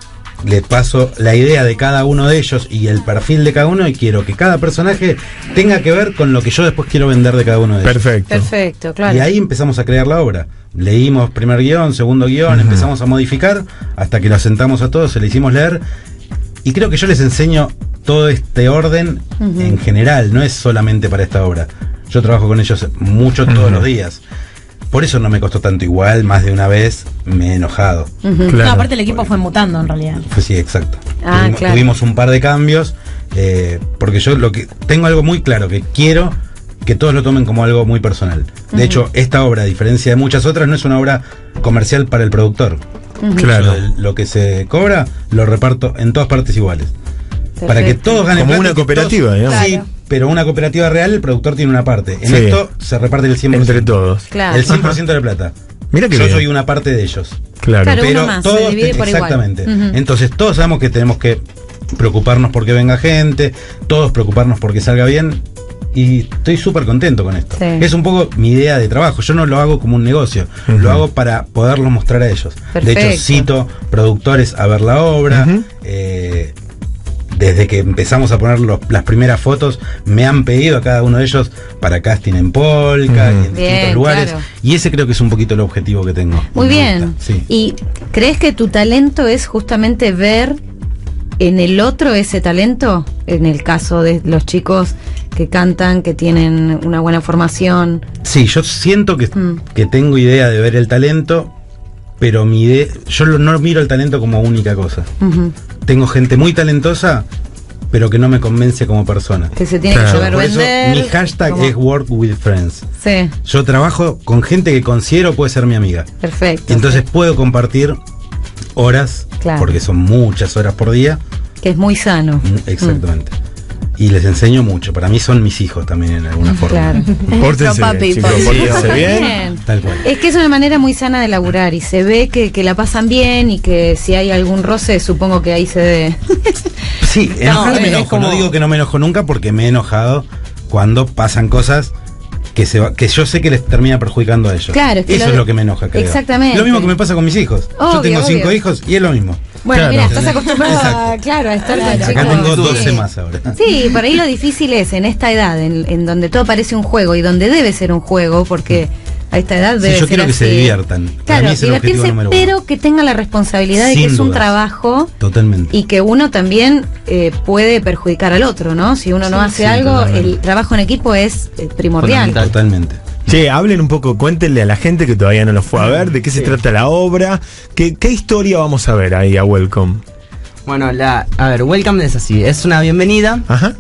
[SPEAKER 4] Le paso la idea de cada uno de ellos y el perfil de cada uno y quiero que cada personaje tenga que ver con lo que yo después quiero vender de cada uno de ellos.
[SPEAKER 1] Perfecto.
[SPEAKER 2] Perfecto, claro.
[SPEAKER 4] Y ahí empezamos a crear la obra. Leímos primer guión, segundo guión, empezamos a modificar hasta que lo sentamos a todos, se le hicimos leer. Y creo que yo les enseño todo este orden en general, no es solamente para esta obra. Yo trabajo con ellos mucho todos
[SPEAKER 1] Ujú.
[SPEAKER 4] los días. Por eso no me costó tanto, igual más de una vez me he enojado.
[SPEAKER 2] Ujú.
[SPEAKER 1] Claro.
[SPEAKER 6] No, aparte el equipo fue mutando en realidad.
[SPEAKER 4] Pues sí, exacto.
[SPEAKER 2] Ah,
[SPEAKER 4] tuvimos,
[SPEAKER 2] claro.
[SPEAKER 4] tuvimos un par de cambios, eh, porque yo lo que tengo algo muy claro, que quiero que todos lo tomen como algo muy personal. De hecho, esta obra, a diferencia de muchas otras, no es una obra comercial para el productor.
[SPEAKER 1] Claro.
[SPEAKER 4] Yo, lo que se cobra lo reparto en todas partes iguales. Para que
[SPEAKER 2] Perfecto.
[SPEAKER 4] todos ganen
[SPEAKER 1] Como
[SPEAKER 4] plata
[SPEAKER 1] una
[SPEAKER 4] y que
[SPEAKER 1] cooperativa,
[SPEAKER 4] todos-
[SPEAKER 1] digamos.
[SPEAKER 4] Sí,
[SPEAKER 5] Claro.
[SPEAKER 4] pero una cooperativa real, el productor tiene una parte. En
[SPEAKER 1] Sí.
[SPEAKER 4] esto se reparte el cien por ciento.
[SPEAKER 1] Entre todos.
[SPEAKER 2] Claro.
[SPEAKER 4] El cien por ciento de la plata.
[SPEAKER 1] Mira que
[SPEAKER 4] Yo
[SPEAKER 1] bien.
[SPEAKER 4] soy una parte de ellos.
[SPEAKER 1] Claro.
[SPEAKER 2] Claro.
[SPEAKER 4] Pero
[SPEAKER 2] uno más, se
[SPEAKER 4] todos
[SPEAKER 2] divide
[SPEAKER 4] te-
[SPEAKER 2] por igual.
[SPEAKER 4] exactamente.
[SPEAKER 2] Ujú.
[SPEAKER 4] Entonces todos sabemos que tenemos que preocuparnos porque venga gente, todos preocuparnos porque salga bien. Y estoy súper contento con esto.
[SPEAKER 2] Sí.
[SPEAKER 4] Es un poco mi idea de trabajo. Yo no lo hago como un negocio,
[SPEAKER 1] Ujú.
[SPEAKER 4] lo hago para poderlo mostrar a ellos. De
[SPEAKER 2] Perfecto.
[SPEAKER 4] hecho, cito productores a ver la obra.
[SPEAKER 1] Ujú.
[SPEAKER 4] eh, desde que empezamos a poner los- las primeras fotos, me han pedido a cada uno de ellos para casting en Polka
[SPEAKER 1] Ujú.
[SPEAKER 4] y en distintos
[SPEAKER 2] Bien,
[SPEAKER 4] lugares.
[SPEAKER 2] claro.
[SPEAKER 4] Y ese creo que es un poquito el objetivo que tengo.
[SPEAKER 2] Muy
[SPEAKER 4] Me
[SPEAKER 2] bien.
[SPEAKER 4] gusta, sí.
[SPEAKER 2] ¿Y crees que tu talento es justamente ver en el otro ese talento? En el caso de los chicos que cantan, que tienen una buena formación.
[SPEAKER 4] Sí, yo siento que,
[SPEAKER 2] Mm.
[SPEAKER 4] que tengo idea de ver el talento, pero mi idea, yo lo- no miro el talento como única cosa.
[SPEAKER 2] Ujú.
[SPEAKER 4] Tengo gente muy talentosa, pero que no me convence como persona.
[SPEAKER 2] Que se tiene
[SPEAKER 1] Claro.
[SPEAKER 2] que saber
[SPEAKER 4] Por eso
[SPEAKER 2] vender.
[SPEAKER 4] mi hashtag
[SPEAKER 2] como-
[SPEAKER 4] es Work with Friends.
[SPEAKER 2] Sí,
[SPEAKER 4] Yo trabajo con gente que considero puede ser mi amiga.
[SPEAKER 2] perfecto.
[SPEAKER 4] Entonces puedo compartir horas,
[SPEAKER 2] Claro.
[SPEAKER 4] porque son muchas horas por día.
[SPEAKER 2] Que es muy sano.
[SPEAKER 4] Mm, Exactamente. Y les enseño mucho. Para mí son mis hijos también en alguna forma.
[SPEAKER 2] Claro.
[SPEAKER 1] Pórtense
[SPEAKER 5] Nuestro papi,
[SPEAKER 1] bien, chicos,
[SPEAKER 5] papi.
[SPEAKER 1] pórtense bien.
[SPEAKER 2] Bien.
[SPEAKER 4] Tal cual.
[SPEAKER 2] Es que es una manera muy sana de laburar y se ve que, que la pasan bien y que si hay algún roce, supongo que ahí se ve.
[SPEAKER 4] Sí, enojarme
[SPEAKER 2] es
[SPEAKER 4] me enojo.
[SPEAKER 2] como-
[SPEAKER 4] No digo que no me enojo nunca porque me he enojado cuando pasan cosas que se va- que yo sé que les termina perjudicando a ellos.
[SPEAKER 2] Claro, es que
[SPEAKER 4] eso
[SPEAKER 2] lo-
[SPEAKER 4] es lo que me enoja, creo.
[SPEAKER 2] Exactamente.
[SPEAKER 4] Lo mismo que me pasa con mis hijos. yo
[SPEAKER 2] Obvio,
[SPEAKER 4] tengo cinco
[SPEAKER 2] obvio.
[SPEAKER 4] hijos y es lo mismo.
[SPEAKER 2] Bueno,
[SPEAKER 1] Claro.
[SPEAKER 2] mira, estás acostumbrado a,
[SPEAKER 4] Exacto.
[SPEAKER 2] claro, a estar con chicos.
[SPEAKER 4] Acá tengo
[SPEAKER 2] Sí.
[SPEAKER 4] doce más ahora.
[SPEAKER 2] Sí, por ahí lo difícil es en esta edad, en, en donde todo parece un juego y donde debe ser un juego, porque a esta edad
[SPEAKER 4] Sí,
[SPEAKER 2] debe
[SPEAKER 4] yo
[SPEAKER 2] ser
[SPEAKER 4] quiero que
[SPEAKER 2] así.
[SPEAKER 4] se diviertan. Para
[SPEAKER 2] Claro,
[SPEAKER 4] mí es el objetivo
[SPEAKER 2] divertirse,
[SPEAKER 4] número uno.
[SPEAKER 2] pero que tengan la responsabilidad de
[SPEAKER 4] Sin
[SPEAKER 2] que es un
[SPEAKER 4] dudas.
[SPEAKER 2] trabajo
[SPEAKER 4] Totalmente.
[SPEAKER 2] y que uno también eh, puede perjudicar al otro, ¿no? Si uno no hace
[SPEAKER 4] sí,
[SPEAKER 2] algo,
[SPEAKER 4] totalmente.
[SPEAKER 2] el trabajo en equipo es eh, primordial.
[SPEAKER 3] Fundamental.
[SPEAKER 4] Totalmente.
[SPEAKER 1] Che, hablen un poco, cuéntenle a la gente que todavía no lo fue a ver, de qué se trata la obra, qué, qué historia vamos a ver ahí a Welcome.
[SPEAKER 3] Bueno, la, a ver, Welcome es así, es una bienvenida.
[SPEAKER 1] Ajá.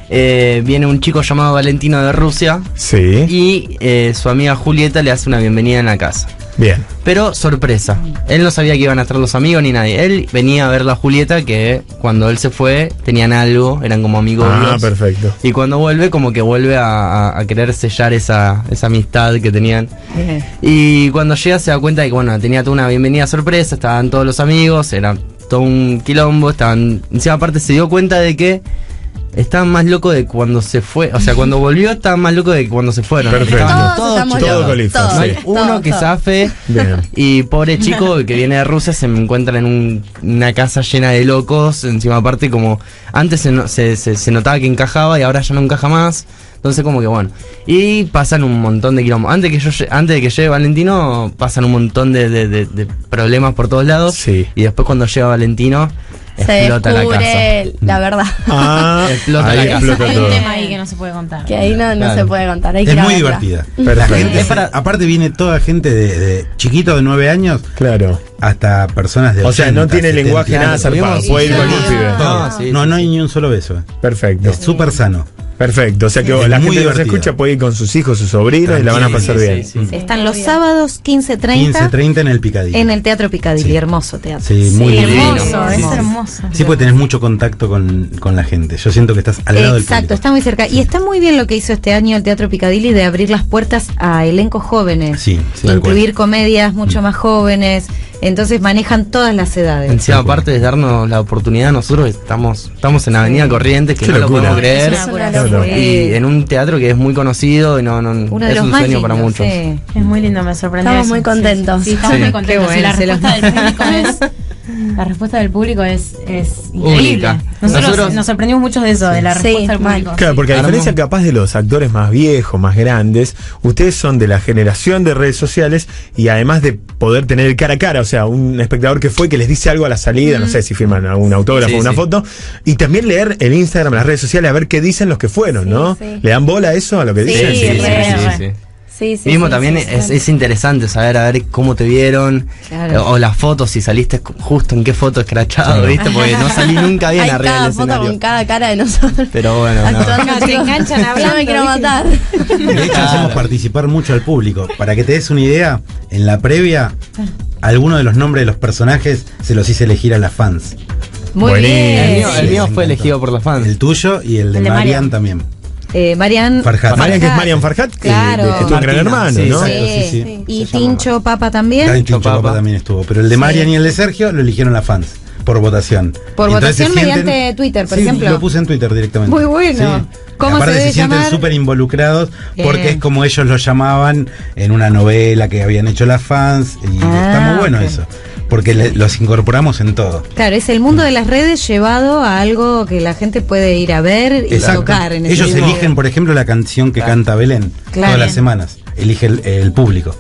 [SPEAKER 3] Eh, viene un chico llamado Valentino de Rusia
[SPEAKER 1] Sí.
[SPEAKER 3] y eh, su amiga Julieta le hace una bienvenida en la casa.
[SPEAKER 1] Bien.
[SPEAKER 3] Pero sorpresa, él no sabía que iban a estar los amigos ni nadie. Él venía a ver a Julieta que cuando él se fue tenían algo, eran como amigos.
[SPEAKER 1] Ah, perfecto.
[SPEAKER 3] Y cuando vuelve como que vuelve a, a- a querer sellar esa, esa amistad que tenían.
[SPEAKER 2] Bien.
[SPEAKER 3] Y cuando llega se da cuenta de que bueno, tenía toda una bienvenida sorpresa, estaban todos los amigos, era todo un quilombo, estaban. Encima aparte se dio cuenta de que estaban más locos de cuando se fue, o sea, cuando volvió estaban más locos de cuando se fueron.
[SPEAKER 1] Perfecto.
[SPEAKER 3] Estaban
[SPEAKER 5] Todos estamos
[SPEAKER 1] Todo
[SPEAKER 5] locos.
[SPEAKER 1] colifa,
[SPEAKER 5] Todos,
[SPEAKER 1] sí.
[SPEAKER 3] no hay uno
[SPEAKER 5] todos,
[SPEAKER 3] que
[SPEAKER 5] todos.
[SPEAKER 3] zafe.
[SPEAKER 1] Bien.
[SPEAKER 3] Y pobre chico que viene de Rusia se encuentra en un- una casa llena de locos. Encima aparte como antes se, no- se, se- se notaba que encajaba y ahora ya no encaja más. Entonces como que bueno. Y pasan un montón de quilombos. Antes, que yo, lle- antes de que llegue Valentino pasan un montón de, de- de- de problemas por todos lados.
[SPEAKER 1] Sí.
[SPEAKER 3] Y después cuando llega Valentino
[SPEAKER 5] Se
[SPEAKER 3] explota la casa.
[SPEAKER 5] descubre la verdad.
[SPEAKER 1] Ah,
[SPEAKER 3] Explota
[SPEAKER 1] ahí
[SPEAKER 3] la casa.
[SPEAKER 1] explota
[SPEAKER 6] Hay
[SPEAKER 1] todo.
[SPEAKER 6] un tema ahí que no se puede contar.
[SPEAKER 5] Que ahí no, no
[SPEAKER 3] Claro.
[SPEAKER 5] se puede contar. Hay que
[SPEAKER 4] Es
[SPEAKER 5] ir a
[SPEAKER 4] muy
[SPEAKER 5] verla.
[SPEAKER 4] divertida.
[SPEAKER 1] Perfecto.
[SPEAKER 4] La gente,
[SPEAKER 3] Es para-
[SPEAKER 4] aparte viene toda gente de, de chiquito de nueve años
[SPEAKER 1] Claro.
[SPEAKER 4] hasta personas de
[SPEAKER 1] O sea, no
[SPEAKER 4] ochenta,
[SPEAKER 1] tiene
[SPEAKER 4] setenta.
[SPEAKER 1] lenguaje nada
[SPEAKER 3] Claro,
[SPEAKER 1] zarpado.
[SPEAKER 3] tuvimos-
[SPEAKER 1] Puede ir con
[SPEAKER 5] Sí.
[SPEAKER 1] un pibe.
[SPEAKER 4] Todo.
[SPEAKER 3] No, sí,
[SPEAKER 4] no,
[SPEAKER 3] sí,
[SPEAKER 4] no
[SPEAKER 3] sí.
[SPEAKER 4] hay ni un solo beso. eh.
[SPEAKER 1] Perfecto.
[SPEAKER 4] Es súper sano.
[SPEAKER 1] Perfecto. O sea que
[SPEAKER 4] Es
[SPEAKER 1] la
[SPEAKER 4] muy
[SPEAKER 1] gente que nos
[SPEAKER 4] divertido.
[SPEAKER 1] escucha puede ir con sus hijos, sus sobrinos y la van a pasar
[SPEAKER 3] Sí,
[SPEAKER 1] bien.
[SPEAKER 3] sí, sí, sí.
[SPEAKER 2] Están los sábados quince treinta
[SPEAKER 4] quince treinta en el Picadilly.
[SPEAKER 2] en el Teatro Picadilly,
[SPEAKER 4] Sí.
[SPEAKER 2] hermoso teatro.
[SPEAKER 4] Sí, muy lindo.
[SPEAKER 6] Hermoso, es
[SPEAKER 2] Hermoso.
[SPEAKER 6] hermoso.
[SPEAKER 4] Sí, porque tenés mucho contacto con, con la gente. Yo siento que estás al lado del
[SPEAKER 2] Exacto,
[SPEAKER 4] público.
[SPEAKER 2] está muy cerca. Y está muy bien lo que hizo este año el Teatro Picadilly de abrir las puertas a elencos jóvenes.
[SPEAKER 4] Sí, sí, tal
[SPEAKER 2] Incluir comedias mucho más jóvenes. Entonces manejan todas las edades.
[SPEAKER 3] Encima aparte de darnos la oportunidad, nosotros estamos, estamos en Avenida Corrientes, que
[SPEAKER 1] Qué
[SPEAKER 3] no
[SPEAKER 1] locura.
[SPEAKER 3] lo podemos creer.
[SPEAKER 6] Es una
[SPEAKER 2] Claro.
[SPEAKER 6] locura.
[SPEAKER 3] Y en un teatro que es muy conocido y no, no
[SPEAKER 2] Uno de
[SPEAKER 3] es
[SPEAKER 2] los
[SPEAKER 3] un
[SPEAKER 2] más
[SPEAKER 3] sueño
[SPEAKER 2] lindos,
[SPEAKER 3] para muchos.
[SPEAKER 2] sí.
[SPEAKER 6] Es muy lindo, me sorprendió.
[SPEAKER 5] Estamos
[SPEAKER 6] eso.
[SPEAKER 5] muy contentos.
[SPEAKER 6] Sí, sí, estamos
[SPEAKER 3] Sí.
[SPEAKER 6] muy contentos.
[SPEAKER 2] Qué bueno,
[SPEAKER 6] y la
[SPEAKER 2] se los-
[SPEAKER 6] respuesta del público es. La respuesta del público es, es increíble.
[SPEAKER 3] Única.
[SPEAKER 6] Nosotros,
[SPEAKER 3] Nosotros-
[SPEAKER 6] nos sorprendimos mucho de eso, de la
[SPEAKER 5] Sí,
[SPEAKER 6] respuesta del
[SPEAKER 5] mal.
[SPEAKER 6] público.
[SPEAKER 1] Claro, porque a
[SPEAKER 3] Armó.
[SPEAKER 1] diferencia capaz de los actores más viejos, más grandes, ustedes son de la generación de redes sociales y además de poder tener el cara a cara, o sea, un espectador que fue que les dice algo a la salida, no sé si firman algún autógrafo o
[SPEAKER 3] Sí,
[SPEAKER 1] una
[SPEAKER 3] sí.
[SPEAKER 1] foto, y también leer el Instagram, las redes sociales, a ver qué dicen los que fueron,
[SPEAKER 5] Sí,
[SPEAKER 1] ¿no?
[SPEAKER 5] sí.
[SPEAKER 1] ¿Le dan bola a eso, a lo que
[SPEAKER 5] Sí,
[SPEAKER 1] dicen?
[SPEAKER 5] sí,
[SPEAKER 6] re, re.
[SPEAKER 5] Sí, sí.
[SPEAKER 3] Mismo
[SPEAKER 5] sí,
[SPEAKER 3] también
[SPEAKER 5] sí,
[SPEAKER 3] es,
[SPEAKER 5] sí.
[SPEAKER 3] es interesante saber a ver cómo te vieron,
[SPEAKER 2] Claro.
[SPEAKER 3] eh, o las fotos, si saliste cu- justo en qué foto escrachado, ¿viste? Porque no salí nunca bien
[SPEAKER 5] Hay
[SPEAKER 3] arriba
[SPEAKER 5] cada
[SPEAKER 3] del
[SPEAKER 5] foto
[SPEAKER 3] escenario.
[SPEAKER 5] con cada cara de nosotros.
[SPEAKER 3] Pero bueno, no.
[SPEAKER 5] Actuando,
[SPEAKER 2] Te
[SPEAKER 5] chicos.
[SPEAKER 2] enganchan
[SPEAKER 5] Ya
[SPEAKER 2] hablando,
[SPEAKER 5] me quiero
[SPEAKER 2] ¿viste?
[SPEAKER 5] matar.
[SPEAKER 4] De hecho, hacemos participar mucho al público. Para que te des una idea, en la previa, algunos de los nombres de los personajes se los hice elegir a las fans.
[SPEAKER 2] Muy
[SPEAKER 1] Buenísimo.
[SPEAKER 3] El
[SPEAKER 2] bien.
[SPEAKER 3] mío, el
[SPEAKER 4] Sí,
[SPEAKER 3] mío
[SPEAKER 4] me
[SPEAKER 3] fue
[SPEAKER 4] encantó.
[SPEAKER 3] elegido por los fans.
[SPEAKER 4] El tuyo y el de,
[SPEAKER 6] El de
[SPEAKER 4] Marian
[SPEAKER 6] Marian.
[SPEAKER 4] también.
[SPEAKER 2] Eh, Marian
[SPEAKER 4] Farhat.
[SPEAKER 1] Marian, que es Marian Farhat, que,
[SPEAKER 2] Claro.
[SPEAKER 1] que estuvo en Gran
[SPEAKER 3] Martina,
[SPEAKER 1] Hermano,
[SPEAKER 3] sí,
[SPEAKER 1] ¿no?
[SPEAKER 4] exacto. sí, sí.
[SPEAKER 2] Y
[SPEAKER 3] Se llama.
[SPEAKER 2] Tincho Papa también.
[SPEAKER 4] Karen Tincho
[SPEAKER 3] Papa.
[SPEAKER 4] Papa también estuvo. Pero el de Marian y el de Sergio lo eligieron las fans. Por votación.
[SPEAKER 2] Por
[SPEAKER 4] Entonces
[SPEAKER 2] votación
[SPEAKER 4] se sienten-
[SPEAKER 2] mediante Twitter, por
[SPEAKER 4] Sí,
[SPEAKER 2] ejemplo.
[SPEAKER 4] Lo puse en Twitter directamente.
[SPEAKER 2] Muy bueno. ¿Cómo
[SPEAKER 4] Aparte
[SPEAKER 2] se debe
[SPEAKER 4] se sienten
[SPEAKER 2] llamar?
[SPEAKER 4] súper involucrados porque
[SPEAKER 2] Bien.
[SPEAKER 4] es como ellos lo llamaban en una novela que habían hecho las fans. Y
[SPEAKER 2] Ah,
[SPEAKER 4] está muy bueno
[SPEAKER 2] ok.
[SPEAKER 4] eso. Porque le- los incorporamos en todo.
[SPEAKER 2] Claro, es el mundo de las redes llevado a algo que la gente puede ir a ver y
[SPEAKER 4] Exacto.
[SPEAKER 2] tocar. En ese
[SPEAKER 4] Ellos
[SPEAKER 2] sentido.
[SPEAKER 4] eligen, por ejemplo, la canción que
[SPEAKER 3] Claro.
[SPEAKER 4] canta Belén
[SPEAKER 2] Claro.
[SPEAKER 4] todas las semanas. Elige el, el público.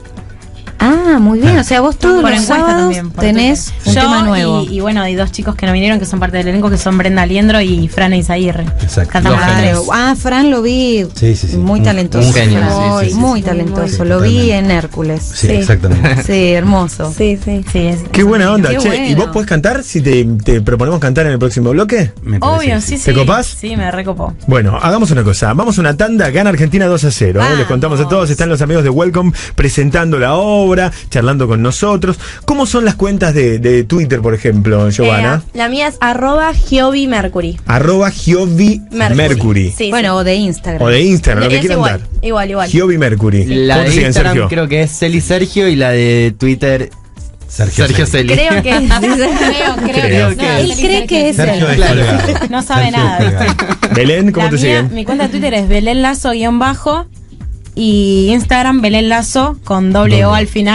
[SPEAKER 2] Ah, muy bien.
[SPEAKER 4] Claro.
[SPEAKER 2] O sea, vos todos
[SPEAKER 6] Por
[SPEAKER 2] los
[SPEAKER 6] encuesta
[SPEAKER 2] sábados
[SPEAKER 6] también, por
[SPEAKER 2] tenés
[SPEAKER 6] Twitter.
[SPEAKER 2] un
[SPEAKER 6] Yo
[SPEAKER 2] tema nuevo.
[SPEAKER 6] Y, y bueno, hay dos chicos que no vinieron que son parte del elenco que son Brenda Liendro y Fran Izaguirre.
[SPEAKER 4] Exacto.
[SPEAKER 6] Cantamos
[SPEAKER 3] Los
[SPEAKER 6] las
[SPEAKER 3] genios.
[SPEAKER 6] tres.
[SPEAKER 2] Ah, Fran lo vi.
[SPEAKER 4] Sí, sí, sí.
[SPEAKER 2] Muy
[SPEAKER 4] Un-
[SPEAKER 2] talentoso.
[SPEAKER 3] un genio,
[SPEAKER 2] Fran.
[SPEAKER 3] sí, sí,
[SPEAKER 2] Muy,
[SPEAKER 3] sí,
[SPEAKER 2] muy
[SPEAKER 5] sí.
[SPEAKER 2] talentoso.
[SPEAKER 4] Sí,
[SPEAKER 2] lo vi
[SPEAKER 4] totalmente.
[SPEAKER 2] en Hércules.
[SPEAKER 4] Sí,
[SPEAKER 5] Sí.
[SPEAKER 4] exactamente.
[SPEAKER 2] Sí, hermoso.
[SPEAKER 5] Sí, sí.
[SPEAKER 6] Sí, es-
[SPEAKER 1] Qué buena onda,
[SPEAKER 2] Qué
[SPEAKER 1] che.
[SPEAKER 2] bueno.
[SPEAKER 1] ¿Y vos podés cantar si te, te proponemos cantar en el próximo bloque?
[SPEAKER 4] Me parece
[SPEAKER 6] Obvio,
[SPEAKER 4] que
[SPEAKER 6] sí, sí.
[SPEAKER 1] ¿Te copás?
[SPEAKER 6] Sí, me recopó.
[SPEAKER 1] Bueno, hagamos una cosa. Vamos a una tanda. Gana Argentina dos a cero. ¿eh?
[SPEAKER 2] Vamos.
[SPEAKER 1] Les contamos a todos. Están los amigos de Welcome presentando la obra, charlando con nosotros. ¿Cómo son las cuentas de, de Twitter, por ejemplo, Giovanna?
[SPEAKER 5] Eh, la mía es arroba Giovi Mercury.
[SPEAKER 1] Arroba Giovi
[SPEAKER 5] Mercury.
[SPEAKER 1] Mercury.
[SPEAKER 5] Sí,
[SPEAKER 2] Bueno, o de Instagram.
[SPEAKER 1] O de Instagram, lo que
[SPEAKER 5] es
[SPEAKER 1] quieran
[SPEAKER 5] igual,
[SPEAKER 1] dar.
[SPEAKER 5] igual, igual.
[SPEAKER 1] Giovi Mercury.
[SPEAKER 3] La
[SPEAKER 1] ¿Cómo te
[SPEAKER 3] de
[SPEAKER 1] siguen,
[SPEAKER 3] Instagram
[SPEAKER 1] Sergio?
[SPEAKER 3] creo que es Celi Sergio y la de Twitter
[SPEAKER 4] Sergio,
[SPEAKER 3] Sergio
[SPEAKER 4] Celi.
[SPEAKER 3] Celi.
[SPEAKER 5] Creo que
[SPEAKER 6] Creo, creo,
[SPEAKER 1] Creo
[SPEAKER 6] que,
[SPEAKER 3] que
[SPEAKER 6] no,
[SPEAKER 2] él cree que es
[SPEAKER 4] Sergio
[SPEAKER 2] él.
[SPEAKER 4] es
[SPEAKER 3] Claro.
[SPEAKER 4] colgado.
[SPEAKER 6] No sabe
[SPEAKER 4] Sergio
[SPEAKER 6] nada,
[SPEAKER 4] es colgado.
[SPEAKER 1] Belén, ¿cómo
[SPEAKER 6] La
[SPEAKER 1] te
[SPEAKER 6] mía-
[SPEAKER 1] siguen?
[SPEAKER 6] Mi cuenta de Twitter es Belén Lazo guión bajo y Instagram Belén Lazo con doble O
[SPEAKER 4] Doble.
[SPEAKER 6] al final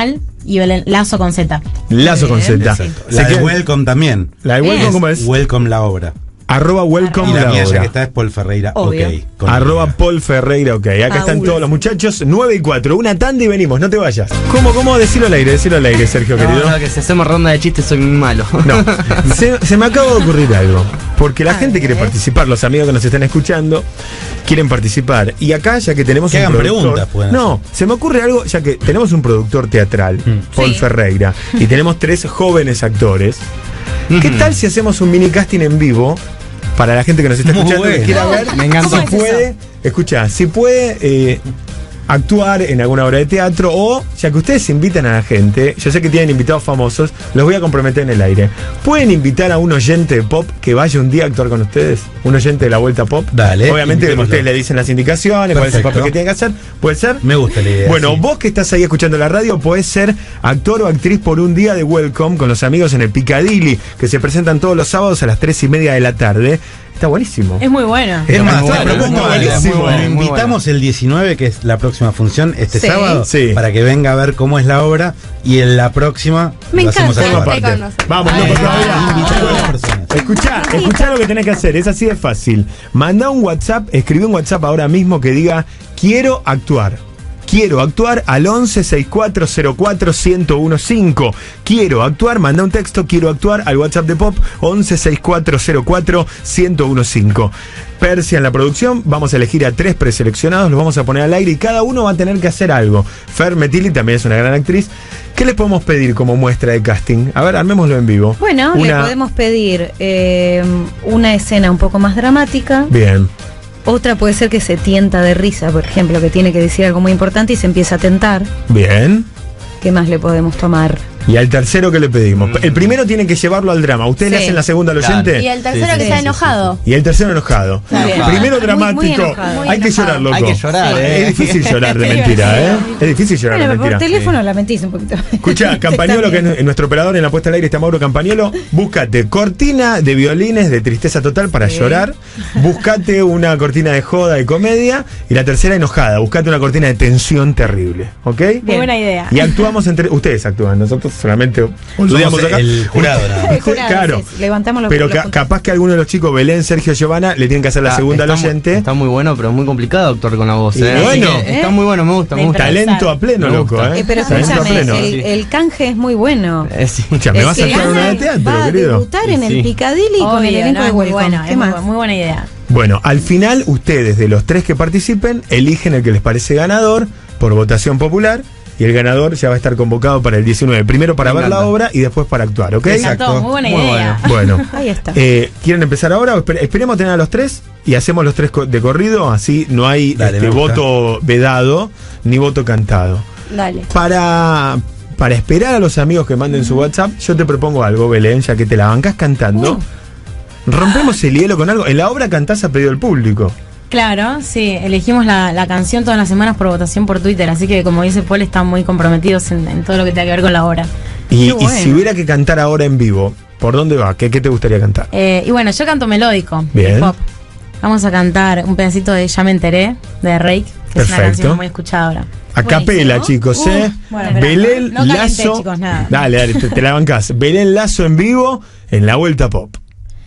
[SPEAKER 6] y Belén Lazo con Z.
[SPEAKER 1] Lazo con Z.
[SPEAKER 4] Exacto.
[SPEAKER 1] Se
[SPEAKER 4] La de
[SPEAKER 1] queda-
[SPEAKER 4] Welcome también.
[SPEAKER 1] La de Welcome, ¿cómo es?
[SPEAKER 4] Welcome la obra.
[SPEAKER 1] Arroba Welcome
[SPEAKER 4] Y la
[SPEAKER 1] la
[SPEAKER 4] mía ya
[SPEAKER 1] obra.
[SPEAKER 4] que está es Paul Ferreira,
[SPEAKER 2] Obvio.
[SPEAKER 4] ok. con
[SPEAKER 1] Arroba
[SPEAKER 4] Y.
[SPEAKER 1] Paul Ferreira, ok. Acá están
[SPEAKER 2] Paul.
[SPEAKER 1] todos los muchachos. nueve y cuatro. Una tanda y venimos, no te vayas. ¿Cómo, cómo? Decirlo al aire, decirlo al aire, Sergio,
[SPEAKER 3] No,
[SPEAKER 1] querido.
[SPEAKER 3] no, que si hacemos ronda de chistes soy muy malo.
[SPEAKER 1] No, se, se me acaba de ocurrir algo. Porque la gente quiere participar, los amigos que nos están escuchando quieren participar. Y acá, ya que tenemos
[SPEAKER 4] Que
[SPEAKER 1] un
[SPEAKER 4] hagan
[SPEAKER 1] productor.
[SPEAKER 4] preguntas, pueden
[SPEAKER 1] No, se me ocurre algo, ya que tenemos un productor teatral, Paul
[SPEAKER 2] Sí.
[SPEAKER 1] Ferreira, y tenemos tres jóvenes actores. ¿Qué tal si hacemos un mini casting en vivo? Para la gente que nos está
[SPEAKER 4] Muy
[SPEAKER 1] escuchando, que
[SPEAKER 4] bueno.
[SPEAKER 1] quiera ver,
[SPEAKER 3] Me encantó.
[SPEAKER 1] si puede, escucha, si puede eh, actuar en alguna obra de teatro o, ya que ustedes invitan a la gente, yo sé que tienen invitados famosos, los voy a comprometer en el aire. ¿Pueden invitar a un oyente de pop que vaya un día a actuar con ustedes? Un oyente de la Vuelta Pop.
[SPEAKER 4] Dale,
[SPEAKER 1] Obviamente
[SPEAKER 4] invitémoslo.
[SPEAKER 1] ustedes le dicen las indicaciones, cuál es el
[SPEAKER 4] Perfecto.
[SPEAKER 1] papel que tiene que hacer. ¿Puede ser?
[SPEAKER 4] Me gusta la idea.
[SPEAKER 1] Bueno,
[SPEAKER 4] sí.
[SPEAKER 1] vos que estás ahí escuchando la radio, podés ser actor o actriz por un día de Welcome con los amigos en el Piccadilly, que se presentan todos los sábados a las tres y media de la tarde. Está buenísimo.
[SPEAKER 6] Es muy bueno.
[SPEAKER 4] Es más,
[SPEAKER 1] Muy
[SPEAKER 4] te
[SPEAKER 1] bueno,
[SPEAKER 4] propongo
[SPEAKER 1] muy
[SPEAKER 4] algo.
[SPEAKER 1] buenísimo,
[SPEAKER 4] Lo
[SPEAKER 1] muy
[SPEAKER 4] invitamos el diecinueve, que es la próxima función, este
[SPEAKER 2] Sí.
[SPEAKER 4] sábado,
[SPEAKER 1] Sí.
[SPEAKER 4] para que venga a ver cómo es la obra, y en la próxima
[SPEAKER 2] Me
[SPEAKER 4] lo hacemos
[SPEAKER 2] encanta.
[SPEAKER 4] actuar.
[SPEAKER 2] Forma
[SPEAKER 5] con nosotros.
[SPEAKER 1] Vamos, no,
[SPEAKER 4] Ahí
[SPEAKER 1] por
[SPEAKER 4] está,
[SPEAKER 1] todavía.
[SPEAKER 4] invitar a las personas.
[SPEAKER 1] Escuchá, escuchá lo que tenés que hacer, es así de fácil. Manda un WhatsApp, escribí un WhatsApp ahora mismo que diga quiero actuar. Quiero actuar al once sesenta y cuatro cero cuatro uno cero cinco. Quiero actuar, manda un texto, quiero actuar al WhatsApp de Pop once sesenta y cuatro cero cuatro uno cero cinco. Persia en la producción, vamos a elegir a tres preseleccionados, los vamos a poner al aire y cada uno va a tener que hacer algo. Fer Metilli también es una gran actriz. ¿Qué les podemos pedir como muestra de casting? A ver, armémoslo en vivo.
[SPEAKER 2] Bueno, le
[SPEAKER 1] Una-
[SPEAKER 2] podemos pedir eh, una escena un poco más dramática.
[SPEAKER 1] Bien.
[SPEAKER 2] Otra puede ser que se tienta de risa, por ejemplo, que tiene que decir algo muy importante y se empieza a tentar.
[SPEAKER 1] Bien.
[SPEAKER 2] ¿Qué más le podemos tomar?
[SPEAKER 1] Y al tercero, ¿qué le pedimos? El primero tiene que llevarlo al drama. ¿Ustedes le
[SPEAKER 2] Sí.
[SPEAKER 1] hacen la segunda al
[SPEAKER 3] Claro.
[SPEAKER 1] oyente?
[SPEAKER 5] Y el tercero
[SPEAKER 3] Sí, sí,
[SPEAKER 5] que
[SPEAKER 3] sí,
[SPEAKER 5] está
[SPEAKER 3] sí,
[SPEAKER 5] enojado.
[SPEAKER 1] Y el tercero enojado.
[SPEAKER 2] Bien.
[SPEAKER 1] Primero
[SPEAKER 2] Muy-
[SPEAKER 1] dramático.
[SPEAKER 2] muy enojado.
[SPEAKER 1] Hay que llorar, loco.
[SPEAKER 3] Hay que llorar, eh.
[SPEAKER 1] Es difícil llorar de mentira, ¿eh? Es difícil llorar de
[SPEAKER 2] Bueno, por
[SPEAKER 1] mentira.
[SPEAKER 2] teléfono la mentís un poquito.
[SPEAKER 1] Escucha, Campañolo, que es nuestro operador en la puesta al aire, está Mauro Campañolo. Búscate cortina de violines de tristeza total para llorar. Buscate una cortina de joda, de comedia. Y la tercera, enojada. Buscate una cortina de tensión terrible. ¿Ok?
[SPEAKER 6] Muy buena idea.
[SPEAKER 1] Y actuamos entre. Ustedes actúan, nosotros solamente estudiamos
[SPEAKER 4] Somos
[SPEAKER 1] acá.
[SPEAKER 4] el jurado, nada más.
[SPEAKER 2] El jurado,
[SPEAKER 1] Claro.
[SPEAKER 2] sí, levantamos los-
[SPEAKER 1] Pero
[SPEAKER 2] los
[SPEAKER 1] ca-
[SPEAKER 2] puntos.
[SPEAKER 1] capaz que alguno de los chicos, Belén, Sergio, Giovanna, le tienen que hacer la
[SPEAKER 3] Está-
[SPEAKER 1] segunda al
[SPEAKER 3] está mu-
[SPEAKER 1] oyente.
[SPEAKER 3] Está muy bueno, pero es muy complicado actuar con la voz.
[SPEAKER 1] Y
[SPEAKER 3] eh. Así
[SPEAKER 1] bueno.
[SPEAKER 3] que está muy bueno, me gusta, me
[SPEAKER 6] De
[SPEAKER 3] gusta.
[SPEAKER 1] Talento a pleno,
[SPEAKER 3] Me
[SPEAKER 1] loco,
[SPEAKER 3] gusta.
[SPEAKER 1] ¿eh?
[SPEAKER 2] Eh, pero
[SPEAKER 1] Talento a
[SPEAKER 2] escúchame,
[SPEAKER 1] pleno.
[SPEAKER 2] el, el canje es muy bueno.
[SPEAKER 3] Eh, sí.
[SPEAKER 1] Escucha, me
[SPEAKER 2] El
[SPEAKER 1] vas a
[SPEAKER 2] que
[SPEAKER 1] actuar una de
[SPEAKER 2] gana
[SPEAKER 1] teatro,
[SPEAKER 2] va a
[SPEAKER 1] querido.
[SPEAKER 2] debutar en el
[SPEAKER 3] Sí.
[SPEAKER 2] Piccadilly con el
[SPEAKER 6] Obvio,
[SPEAKER 2] elenco
[SPEAKER 6] no,
[SPEAKER 2] de
[SPEAKER 6] es muy
[SPEAKER 2] Welcome.
[SPEAKER 6] bueno,
[SPEAKER 2] ¿Qué
[SPEAKER 6] es muy,
[SPEAKER 2] más?
[SPEAKER 6] muy buena idea.
[SPEAKER 1] Bueno, al final, ustedes, de los tres que participen, eligen el que les parece ganador por votación popular. Y el ganador ya va a estar convocado para el diecinueve. Primero para
[SPEAKER 3] Me
[SPEAKER 1] ver la
[SPEAKER 3] encanta.
[SPEAKER 1] obra y después para actuar, ¿ok?
[SPEAKER 6] Me encantó, muy buena
[SPEAKER 3] Muy
[SPEAKER 6] idea.
[SPEAKER 1] Bueno,
[SPEAKER 2] Ahí está.
[SPEAKER 1] eh, ¿quieren empezar ahora? o esper- esperemos tener a los tres y hacemos los tres co- de corrido, así no hay
[SPEAKER 4] Dale,
[SPEAKER 1] este,
[SPEAKER 4] me gusta.
[SPEAKER 1] voto vedado ni voto cantado.
[SPEAKER 5] Dale.
[SPEAKER 1] Para, para esperar a los amigos que manden su WhatsApp, yo te propongo algo, Belén, ya que te la bancas cantando. Rompemos el hielo con algo. En la obra cantás a pedido del público.
[SPEAKER 6] Claro, sí, elegimos la, la canción todas las semanas por votación por Twitter, así que como dice Paul, están muy comprometidos en, en todo lo que tenga que ver con la obra.
[SPEAKER 1] Y,
[SPEAKER 2] Qué
[SPEAKER 1] y
[SPEAKER 2] bueno.
[SPEAKER 1] si hubiera que cantar ahora en vivo, ¿por dónde va? ¿Qué, qué te gustaría cantar?
[SPEAKER 6] Eh, y bueno, yo canto melódico,
[SPEAKER 1] Bien.
[SPEAKER 6] hip hop. Vamos a cantar un pedacito de Ya me enteré, de Rake, que es una
[SPEAKER 1] Perfecto.
[SPEAKER 6] canción muy escuchada ahora.
[SPEAKER 1] A capela, chicos,
[SPEAKER 6] Uh,
[SPEAKER 1] ¿eh?
[SPEAKER 6] bueno, espera,
[SPEAKER 1] Belén
[SPEAKER 6] no- no calenté,
[SPEAKER 1] Lazo.
[SPEAKER 6] chicos, nada.
[SPEAKER 1] Dale, dale, te, te la bancás. Belén Lazo en vivo en la Vuelta Pop.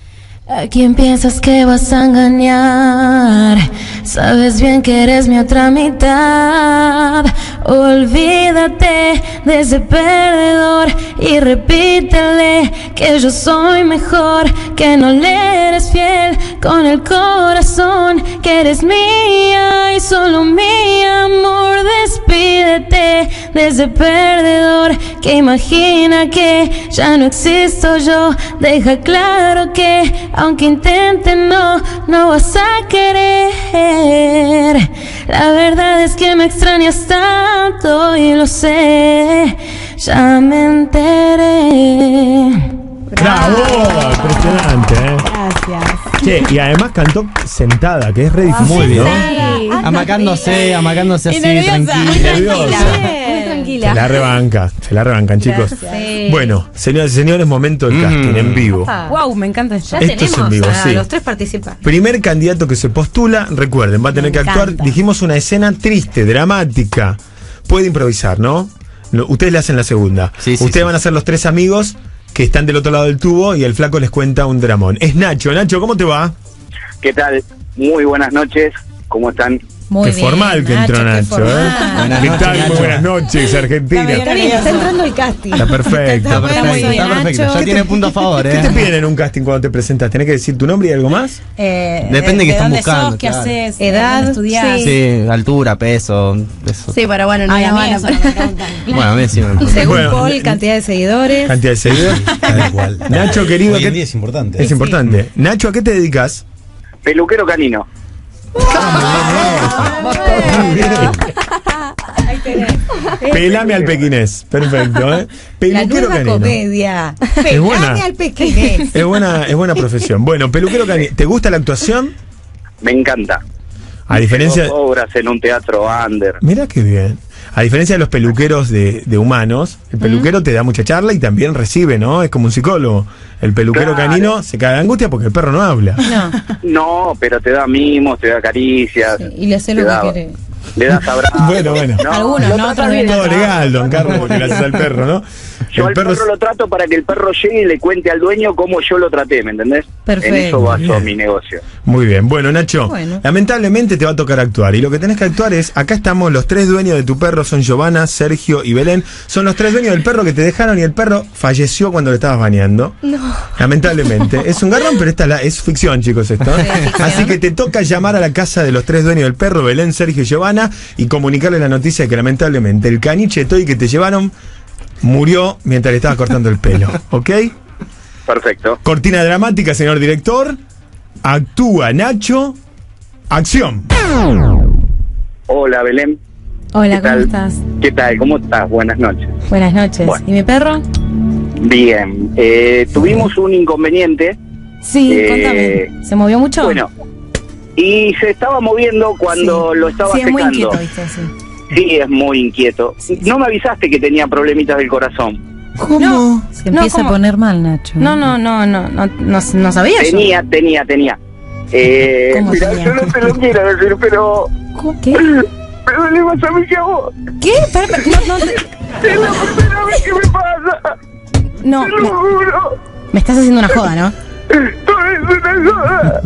[SPEAKER 8] ¿A quién piensas que vas a engañar? Sabes bien que eres mi otra mitad. Olvídate de ese perdedor y repítele que yo soy mejor, que no le eres fiel con el corazón, que eres mía y solo mi amor. Despídete de ese perdedor que imagina que ya no existo yo. Deja claro que aunque intente no, no vas a querer. La verdad es que me extrañas tanto y lo sé, ya me enteré.
[SPEAKER 1] ¡Bravo! Impresionante, ¿eh?
[SPEAKER 6] Gracias.
[SPEAKER 1] Che, y además cantó sentada, que es re difícil,
[SPEAKER 3] Muy bien.
[SPEAKER 1] ¿no?
[SPEAKER 5] Sí.
[SPEAKER 3] Amacándose, amacándose
[SPEAKER 6] Y
[SPEAKER 3] así,
[SPEAKER 6] nerviosa.
[SPEAKER 3] tranquila.
[SPEAKER 1] Nerviosa.
[SPEAKER 2] Muy tranquila.
[SPEAKER 1] Se la rebanca, se la rebancan, chicos.
[SPEAKER 2] Sí.
[SPEAKER 1] Bueno, señoras y señores, momento del
[SPEAKER 3] Mm.
[SPEAKER 1] casting en vivo.
[SPEAKER 2] Opa.
[SPEAKER 6] Wow, me encanta esto.
[SPEAKER 2] Ya
[SPEAKER 1] Esto es
[SPEAKER 2] tenemos
[SPEAKER 1] en vivo,
[SPEAKER 2] a
[SPEAKER 1] sí.
[SPEAKER 2] los tres participan.
[SPEAKER 1] Primer candidato que se postula, recuerden, va a tener
[SPEAKER 6] Me
[SPEAKER 1] que actuar,
[SPEAKER 6] encanta.
[SPEAKER 1] dijimos una escena triste, dramática. Puede improvisar, ¿no? Lo- ustedes le hacen la segunda.
[SPEAKER 3] Sí, sí,
[SPEAKER 1] ustedes
[SPEAKER 3] sí.
[SPEAKER 1] van a ser los tres amigos que están del otro lado del tubo y el flaco les cuenta un dramón. Es Nacho. Nacho, ¿cómo te va?
[SPEAKER 9] ¿Qué tal? Muy buenas noches. ¿Cómo están?
[SPEAKER 2] Muy
[SPEAKER 1] qué
[SPEAKER 2] bien,
[SPEAKER 1] formal que entró Nacho,
[SPEAKER 2] qué
[SPEAKER 1] ¿eh?
[SPEAKER 2] formal.
[SPEAKER 3] Buenas
[SPEAKER 1] ¿Qué
[SPEAKER 3] noches,
[SPEAKER 1] tal? Muy
[SPEAKER 3] Nacho.
[SPEAKER 1] buenas noches, Argentina.
[SPEAKER 2] Está bien, está entrando el casting.
[SPEAKER 1] Está perfecto.
[SPEAKER 2] Está
[SPEAKER 3] Perfecto,
[SPEAKER 2] muy bien,
[SPEAKER 3] está perfecto.
[SPEAKER 2] Nacho.
[SPEAKER 3] Ya tiene punto a favor,
[SPEAKER 1] ¿Qué
[SPEAKER 3] ¿eh?
[SPEAKER 1] te piden en un casting cuando te presentas? ¿Tenés que decir tu nombre y algo más?
[SPEAKER 6] Eh,
[SPEAKER 3] Depende
[SPEAKER 6] de,
[SPEAKER 3] que
[SPEAKER 6] de
[SPEAKER 3] están
[SPEAKER 6] dónde
[SPEAKER 3] buscando,
[SPEAKER 6] sos, qué
[SPEAKER 3] claro.
[SPEAKER 6] haces,
[SPEAKER 2] Edad,
[SPEAKER 6] dónde estudiás.
[SPEAKER 2] sí.
[SPEAKER 3] Sí, altura, peso, eso.
[SPEAKER 5] Sí, pero bueno, no
[SPEAKER 6] Ay,
[SPEAKER 5] me
[SPEAKER 6] a mí
[SPEAKER 5] van a
[SPEAKER 6] eso no me preguntan.
[SPEAKER 3] Bueno, a mí sí me
[SPEAKER 2] Según
[SPEAKER 1] Bueno,
[SPEAKER 2] Paul,
[SPEAKER 1] n-
[SPEAKER 2] cantidad de seguidores.
[SPEAKER 1] Cantidad de seguidores.
[SPEAKER 4] Tal cual.
[SPEAKER 1] Nacho, querido,
[SPEAKER 4] Hoy
[SPEAKER 1] ¿qué-
[SPEAKER 4] en día es importante.
[SPEAKER 1] Es importante. Nacho, ¿a qué te dedicas?
[SPEAKER 9] Peluquero canino.
[SPEAKER 1] Muy bien. Pelame al pequinés. Perfecto, ¿eh?
[SPEAKER 2] La
[SPEAKER 1] Peluquero
[SPEAKER 2] nueva
[SPEAKER 1] canino.
[SPEAKER 2] comedia.
[SPEAKER 1] Es buena.
[SPEAKER 2] Pelame al pequinés.
[SPEAKER 1] Es buena, es buena profesión. Bueno, peluquero canino. ¿Te gusta la actuación?
[SPEAKER 9] Me encanta.
[SPEAKER 1] A diferencia.
[SPEAKER 9] Dos obras en un teatro under.
[SPEAKER 1] Mira qué bien. A diferencia de los peluqueros de, de humanos, el peluquero te da mucha charla y también recibe, ¿no? Es como un psicólogo. El peluquero
[SPEAKER 9] Claro.
[SPEAKER 1] canino se caga de angustia porque el perro no habla.
[SPEAKER 2] No,
[SPEAKER 9] No, pero te da mimos, te da caricias.
[SPEAKER 2] sí, y le hace lo
[SPEAKER 9] te
[SPEAKER 2] que
[SPEAKER 9] da-
[SPEAKER 2] quiere.
[SPEAKER 9] Le das abrazos.
[SPEAKER 1] Bueno, bueno.
[SPEAKER 6] Algunos,
[SPEAKER 9] lo
[SPEAKER 6] ¿no?
[SPEAKER 9] tratas
[SPEAKER 6] Otros
[SPEAKER 9] bien.
[SPEAKER 6] deben
[SPEAKER 1] Todo legal, don Carlos, porque le haces al perro, ¿no?
[SPEAKER 9] Yo
[SPEAKER 1] El
[SPEAKER 9] al
[SPEAKER 1] perro
[SPEAKER 9] perro,
[SPEAKER 1] es-
[SPEAKER 9] lo trato para que el perro llegue y le cuente al dueño cómo yo lo traté, ¿me entendés?
[SPEAKER 2] Perfecto.
[SPEAKER 9] En eso basó
[SPEAKER 1] Bien.
[SPEAKER 9] mi negocio.
[SPEAKER 1] Muy bien. Bueno, Nacho,
[SPEAKER 2] Bueno.
[SPEAKER 1] lamentablemente te va a tocar actuar. Y lo que tenés que actuar es, acá estamos, los tres dueños de tu perro son Giovanna, Sergio y Belén. Son los tres dueños del perro que te dejaron y el perro falleció cuando lo estabas bañando. No. Lamentablemente. Es un garrón, pero esta es, la- es ficción, chicos, esto. ¿eh?
[SPEAKER 2] Sí, es ficción.
[SPEAKER 1] Así que te toca llamar a la casa de los tres dueños del perro, Belén, Sergio y Giovanna, y comunicarles la noticia de que lamentablemente el caniche toy que te llevaron murió mientras le estabas cortando el pelo. ¿Ok?
[SPEAKER 9] Perfecto.
[SPEAKER 1] Cortina dramática, señor director. Actúa Nacho. Acción.
[SPEAKER 9] Hola, Belén.
[SPEAKER 6] Hola,
[SPEAKER 9] ¿Qué
[SPEAKER 6] ¿cómo
[SPEAKER 9] tal?
[SPEAKER 6] estás?
[SPEAKER 9] ¿Qué tal? ¿Cómo estás? Buenas noches.
[SPEAKER 6] Buenas noches.
[SPEAKER 9] Bueno.
[SPEAKER 6] ¿Y mi perro?
[SPEAKER 9] Bien. Eh, tuvimos un inconveniente.
[SPEAKER 6] Sí,
[SPEAKER 9] Eh,
[SPEAKER 6] contame. ¿Se movió mucho?
[SPEAKER 9] Bueno. Y se estaba moviendo cuando
[SPEAKER 6] Sí.
[SPEAKER 9] lo estaba
[SPEAKER 6] Sí, es
[SPEAKER 9] secando.
[SPEAKER 6] muy inquieto, ¿viste? Sí.
[SPEAKER 9] Sí, es muy inquieto. No me avisaste que tenía problemitas del corazón.
[SPEAKER 6] ¿Cómo?
[SPEAKER 2] Se empieza
[SPEAKER 6] ¿cómo?
[SPEAKER 2] a poner mal, Nacho.
[SPEAKER 6] No, no, no, no, no, no, no sabía yo.
[SPEAKER 9] Tenía, tenía, tenía. Eh,
[SPEAKER 6] ¿Cómo
[SPEAKER 9] mirá,
[SPEAKER 6] tenía?
[SPEAKER 9] yo no te lo quiero decir, pero...
[SPEAKER 6] ¿Cómo? ¿Qué?
[SPEAKER 9] Pero le vas a mí que a vos.
[SPEAKER 6] ¿Qué? Espera, espera, no, no, te-
[SPEAKER 9] Es la primera vez que me pasa.
[SPEAKER 6] no,
[SPEAKER 9] Te lo
[SPEAKER 6] me,
[SPEAKER 9] juro.
[SPEAKER 6] me estás haciendo una joda, ¿no?
[SPEAKER 9] Esto es una joda.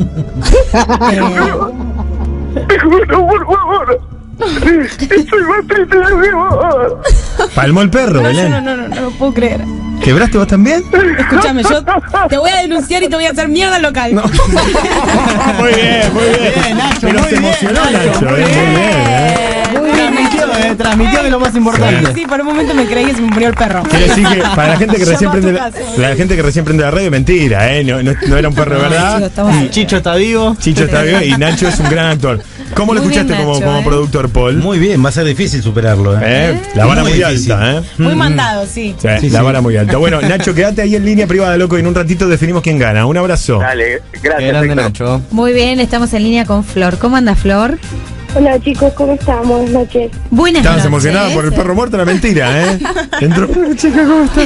[SPEAKER 6] Eh,
[SPEAKER 9] Te juro, por favor. Estoy más triste que vos.
[SPEAKER 1] Palmó el perro,
[SPEAKER 6] no,
[SPEAKER 1] Belén.
[SPEAKER 6] yo no, no, no, no lo puedo creer.
[SPEAKER 1] ¿Quebraste vos también?
[SPEAKER 6] Escúchame, yo te voy a denunciar y te voy a hacer mierda al local.
[SPEAKER 1] Muy bien, muy bien.
[SPEAKER 3] Bien, Nacho,
[SPEAKER 1] Pero
[SPEAKER 3] muy
[SPEAKER 1] se
[SPEAKER 3] bien,
[SPEAKER 1] emocionó
[SPEAKER 3] Nacho,
[SPEAKER 1] Nacho,
[SPEAKER 3] muy
[SPEAKER 1] eh, muy
[SPEAKER 3] bien.
[SPEAKER 1] bien. ¿eh?
[SPEAKER 3] Transmitió, eh, transmitió que es lo más importante.
[SPEAKER 6] Sí, por un momento me creí que se me murió el perro.
[SPEAKER 1] Quiere decir que para la gente que recién
[SPEAKER 6] Llama a tu
[SPEAKER 1] prende la,
[SPEAKER 6] casa.
[SPEAKER 1] la gente que recién prende la radio, mentira, ¿eh? No, no- no era un perro de
[SPEAKER 2] chicos,
[SPEAKER 1] verdad.
[SPEAKER 2] estamos-
[SPEAKER 1] Y
[SPEAKER 3] Chicho está vivo.
[SPEAKER 1] Chicho está bien y Nacho es un gran actor. ¿Cómo lo
[SPEAKER 2] Muy bien,
[SPEAKER 1] escuchaste como,
[SPEAKER 2] Nacho,
[SPEAKER 1] como
[SPEAKER 2] ¿eh?
[SPEAKER 1] productor, Paul?
[SPEAKER 4] Muy bien, va a ser difícil superarlo. ¿eh?
[SPEAKER 1] ¿Eh? La vara
[SPEAKER 4] Muy
[SPEAKER 1] muy,
[SPEAKER 4] difícil.
[SPEAKER 1] alta, ¿eh?
[SPEAKER 6] Muy mandado, sí.
[SPEAKER 1] Sí,
[SPEAKER 4] Sí,
[SPEAKER 1] la
[SPEAKER 4] sí.
[SPEAKER 1] vara muy alta. Bueno, Nacho, quédate ahí en línea privada, loco, y en un ratito definimos quién gana. Un abrazo.
[SPEAKER 9] Dale,
[SPEAKER 3] Qué
[SPEAKER 9] gracias.
[SPEAKER 3] grande,
[SPEAKER 9] Héctor.
[SPEAKER 3] Nacho.
[SPEAKER 2] Muy bien, estamos en línea con Flor. ¿Cómo anda, Flor?
[SPEAKER 10] Hola chicos, ¿cómo están? Buenas noches.
[SPEAKER 2] Buenas
[SPEAKER 1] Estabas
[SPEAKER 2] noches.
[SPEAKER 1] emocionada por el perro muerto, era mentira, ¿eh? Entró. Chica, ¿cómo estás?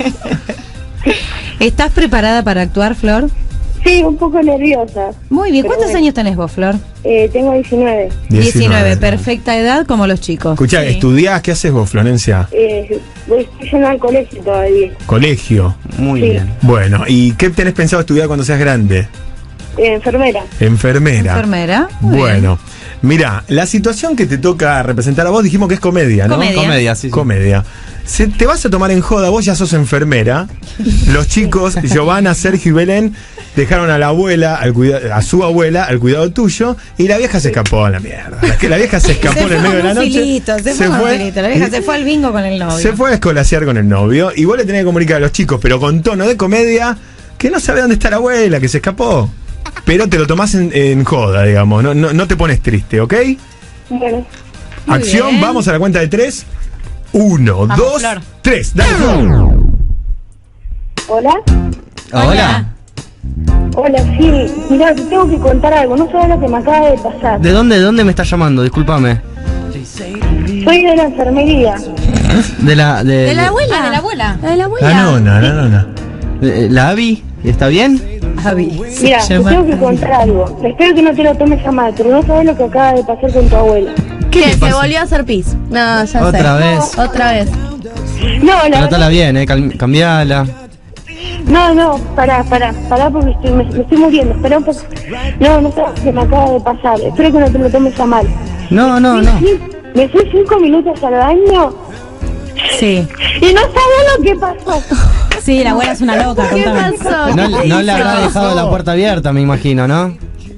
[SPEAKER 2] ¿Estás preparada para actuar, Flor?
[SPEAKER 10] Sí, un poco nerviosa.
[SPEAKER 2] Muy bien.
[SPEAKER 10] Pero
[SPEAKER 2] ¿Cuántos
[SPEAKER 10] bueno.
[SPEAKER 2] años tenés vos, Flor?
[SPEAKER 10] Eh, tengo diecinueve.
[SPEAKER 2] diecinueve. Perfecta edad como los chicos.
[SPEAKER 1] Escuchá,
[SPEAKER 6] Sí.
[SPEAKER 1] ¿estudiás? ¿Qué haces vos, Florencia?
[SPEAKER 10] Eh, voy estoy yendo al colegio todavía.
[SPEAKER 1] Colegio.
[SPEAKER 3] Muy
[SPEAKER 10] Sí.
[SPEAKER 3] bien.
[SPEAKER 1] Bueno, ¿y qué tenés pensado estudiar cuando seas grande?
[SPEAKER 10] Eh, enfermera.
[SPEAKER 1] Enfermera.
[SPEAKER 2] Enfermera. Muy
[SPEAKER 1] Bueno, mira, la situación que te toca representar a vos dijimos que es comedia, ¿no?
[SPEAKER 2] Comedia.
[SPEAKER 3] Comedia, sí, sí.
[SPEAKER 1] Comedia. Se, te vas a tomar en joda, vos ya sos enfermera. Los chicos, Giovanna, Sergio y Belén, dejaron a la abuela, al cuida- a su abuela, al cuidado tuyo, y la vieja se escapó a la mierda. Es que la vieja se escapó
[SPEAKER 2] Se
[SPEAKER 1] en el
[SPEAKER 2] fue
[SPEAKER 1] medio de la
[SPEAKER 2] con un
[SPEAKER 1] noche.
[SPEAKER 2] filito, se fue con un filito. La vieja se fue al bingo con el novio.
[SPEAKER 1] Se fue a escolasear con el novio, y vos le tenés que comunicar a los chicos, pero con tono de comedia, que no sabe dónde está la abuela, que se escapó. Pero te lo tomás en, en joda, digamos, no, no, no te pones triste, ¿ok?
[SPEAKER 10] Bueno,
[SPEAKER 2] Muy
[SPEAKER 1] Acción,
[SPEAKER 2] bien.
[SPEAKER 1] vamos a la cuenta de tres. Uno,
[SPEAKER 6] Vamos,
[SPEAKER 1] dos,
[SPEAKER 6] Flor.
[SPEAKER 1] tres. Dale, Flor.
[SPEAKER 10] hola.
[SPEAKER 3] Hola.
[SPEAKER 10] Hola, sí. Mira, te tengo que contar algo. No sabes lo que me acaba de pasar.
[SPEAKER 3] ¿De dónde, de dónde me estás llamando? Discúlpame.
[SPEAKER 10] Soy de la enfermería.
[SPEAKER 3] De la. De,
[SPEAKER 6] De la abuela. de la abuela. De la abuela.
[SPEAKER 1] La nona, la nona.
[SPEAKER 3] de- ¿La Abby? ¿Está bien?
[SPEAKER 2] Javi.
[SPEAKER 10] Mira,
[SPEAKER 2] Se
[SPEAKER 10] te
[SPEAKER 2] llama
[SPEAKER 10] tengo que
[SPEAKER 2] Javi.
[SPEAKER 10] contar algo. Espero que no te lo tomes a mal, pero no sabes lo que acaba de pasar con tu abuela.
[SPEAKER 5] ¿Qué?
[SPEAKER 3] le
[SPEAKER 5] ¿Se
[SPEAKER 3] pasa?
[SPEAKER 5] volvió a hacer pis? No, ya sé.
[SPEAKER 3] Otra vez.
[SPEAKER 5] Otra vez.
[SPEAKER 10] No, la
[SPEAKER 3] Trátala
[SPEAKER 10] verdad,
[SPEAKER 3] bien, eh, cal- cambiala.
[SPEAKER 10] no, no, pará, pará, pará porque estoy, me, me estoy muriendo, espera un poco. No, no sabes qué me acaba de pasar, espero que no te lo tomes a mal.
[SPEAKER 3] No, no, no.
[SPEAKER 10] Sí, me fui cinco minutos al baño
[SPEAKER 6] Sí.
[SPEAKER 10] y no sabes lo que pasó.
[SPEAKER 6] Sí, la abuela es una loca,
[SPEAKER 5] ¿Qué
[SPEAKER 6] contame.
[SPEAKER 5] pasó?
[SPEAKER 3] No, no le habrá dejado la puerta abierta, me imagino, ¿no?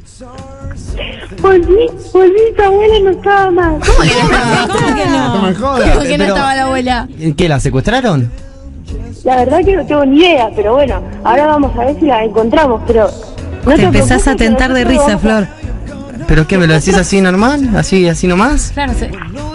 [SPEAKER 10] Volví, volví, tu abuela no estaba más.
[SPEAKER 5] ¿Cómo que no?
[SPEAKER 6] ¿Cómo que no?
[SPEAKER 5] ¿Cómo que no
[SPEAKER 3] Pero-
[SPEAKER 5] estaba la abuela?
[SPEAKER 3] ¿Qué, la secuestraron?
[SPEAKER 10] La verdad que no tengo ni idea, pero bueno, ahora vamos a ver si la encontramos, pero... No
[SPEAKER 2] Te empezás
[SPEAKER 10] preocupes,
[SPEAKER 2] a tentar de
[SPEAKER 10] nosotros
[SPEAKER 2] risa,
[SPEAKER 10] vamos a-
[SPEAKER 2] Flor.
[SPEAKER 3] ¿Pero qué, me lo decís así normal? ¿Así, así nomás?
[SPEAKER 6] Claro, se-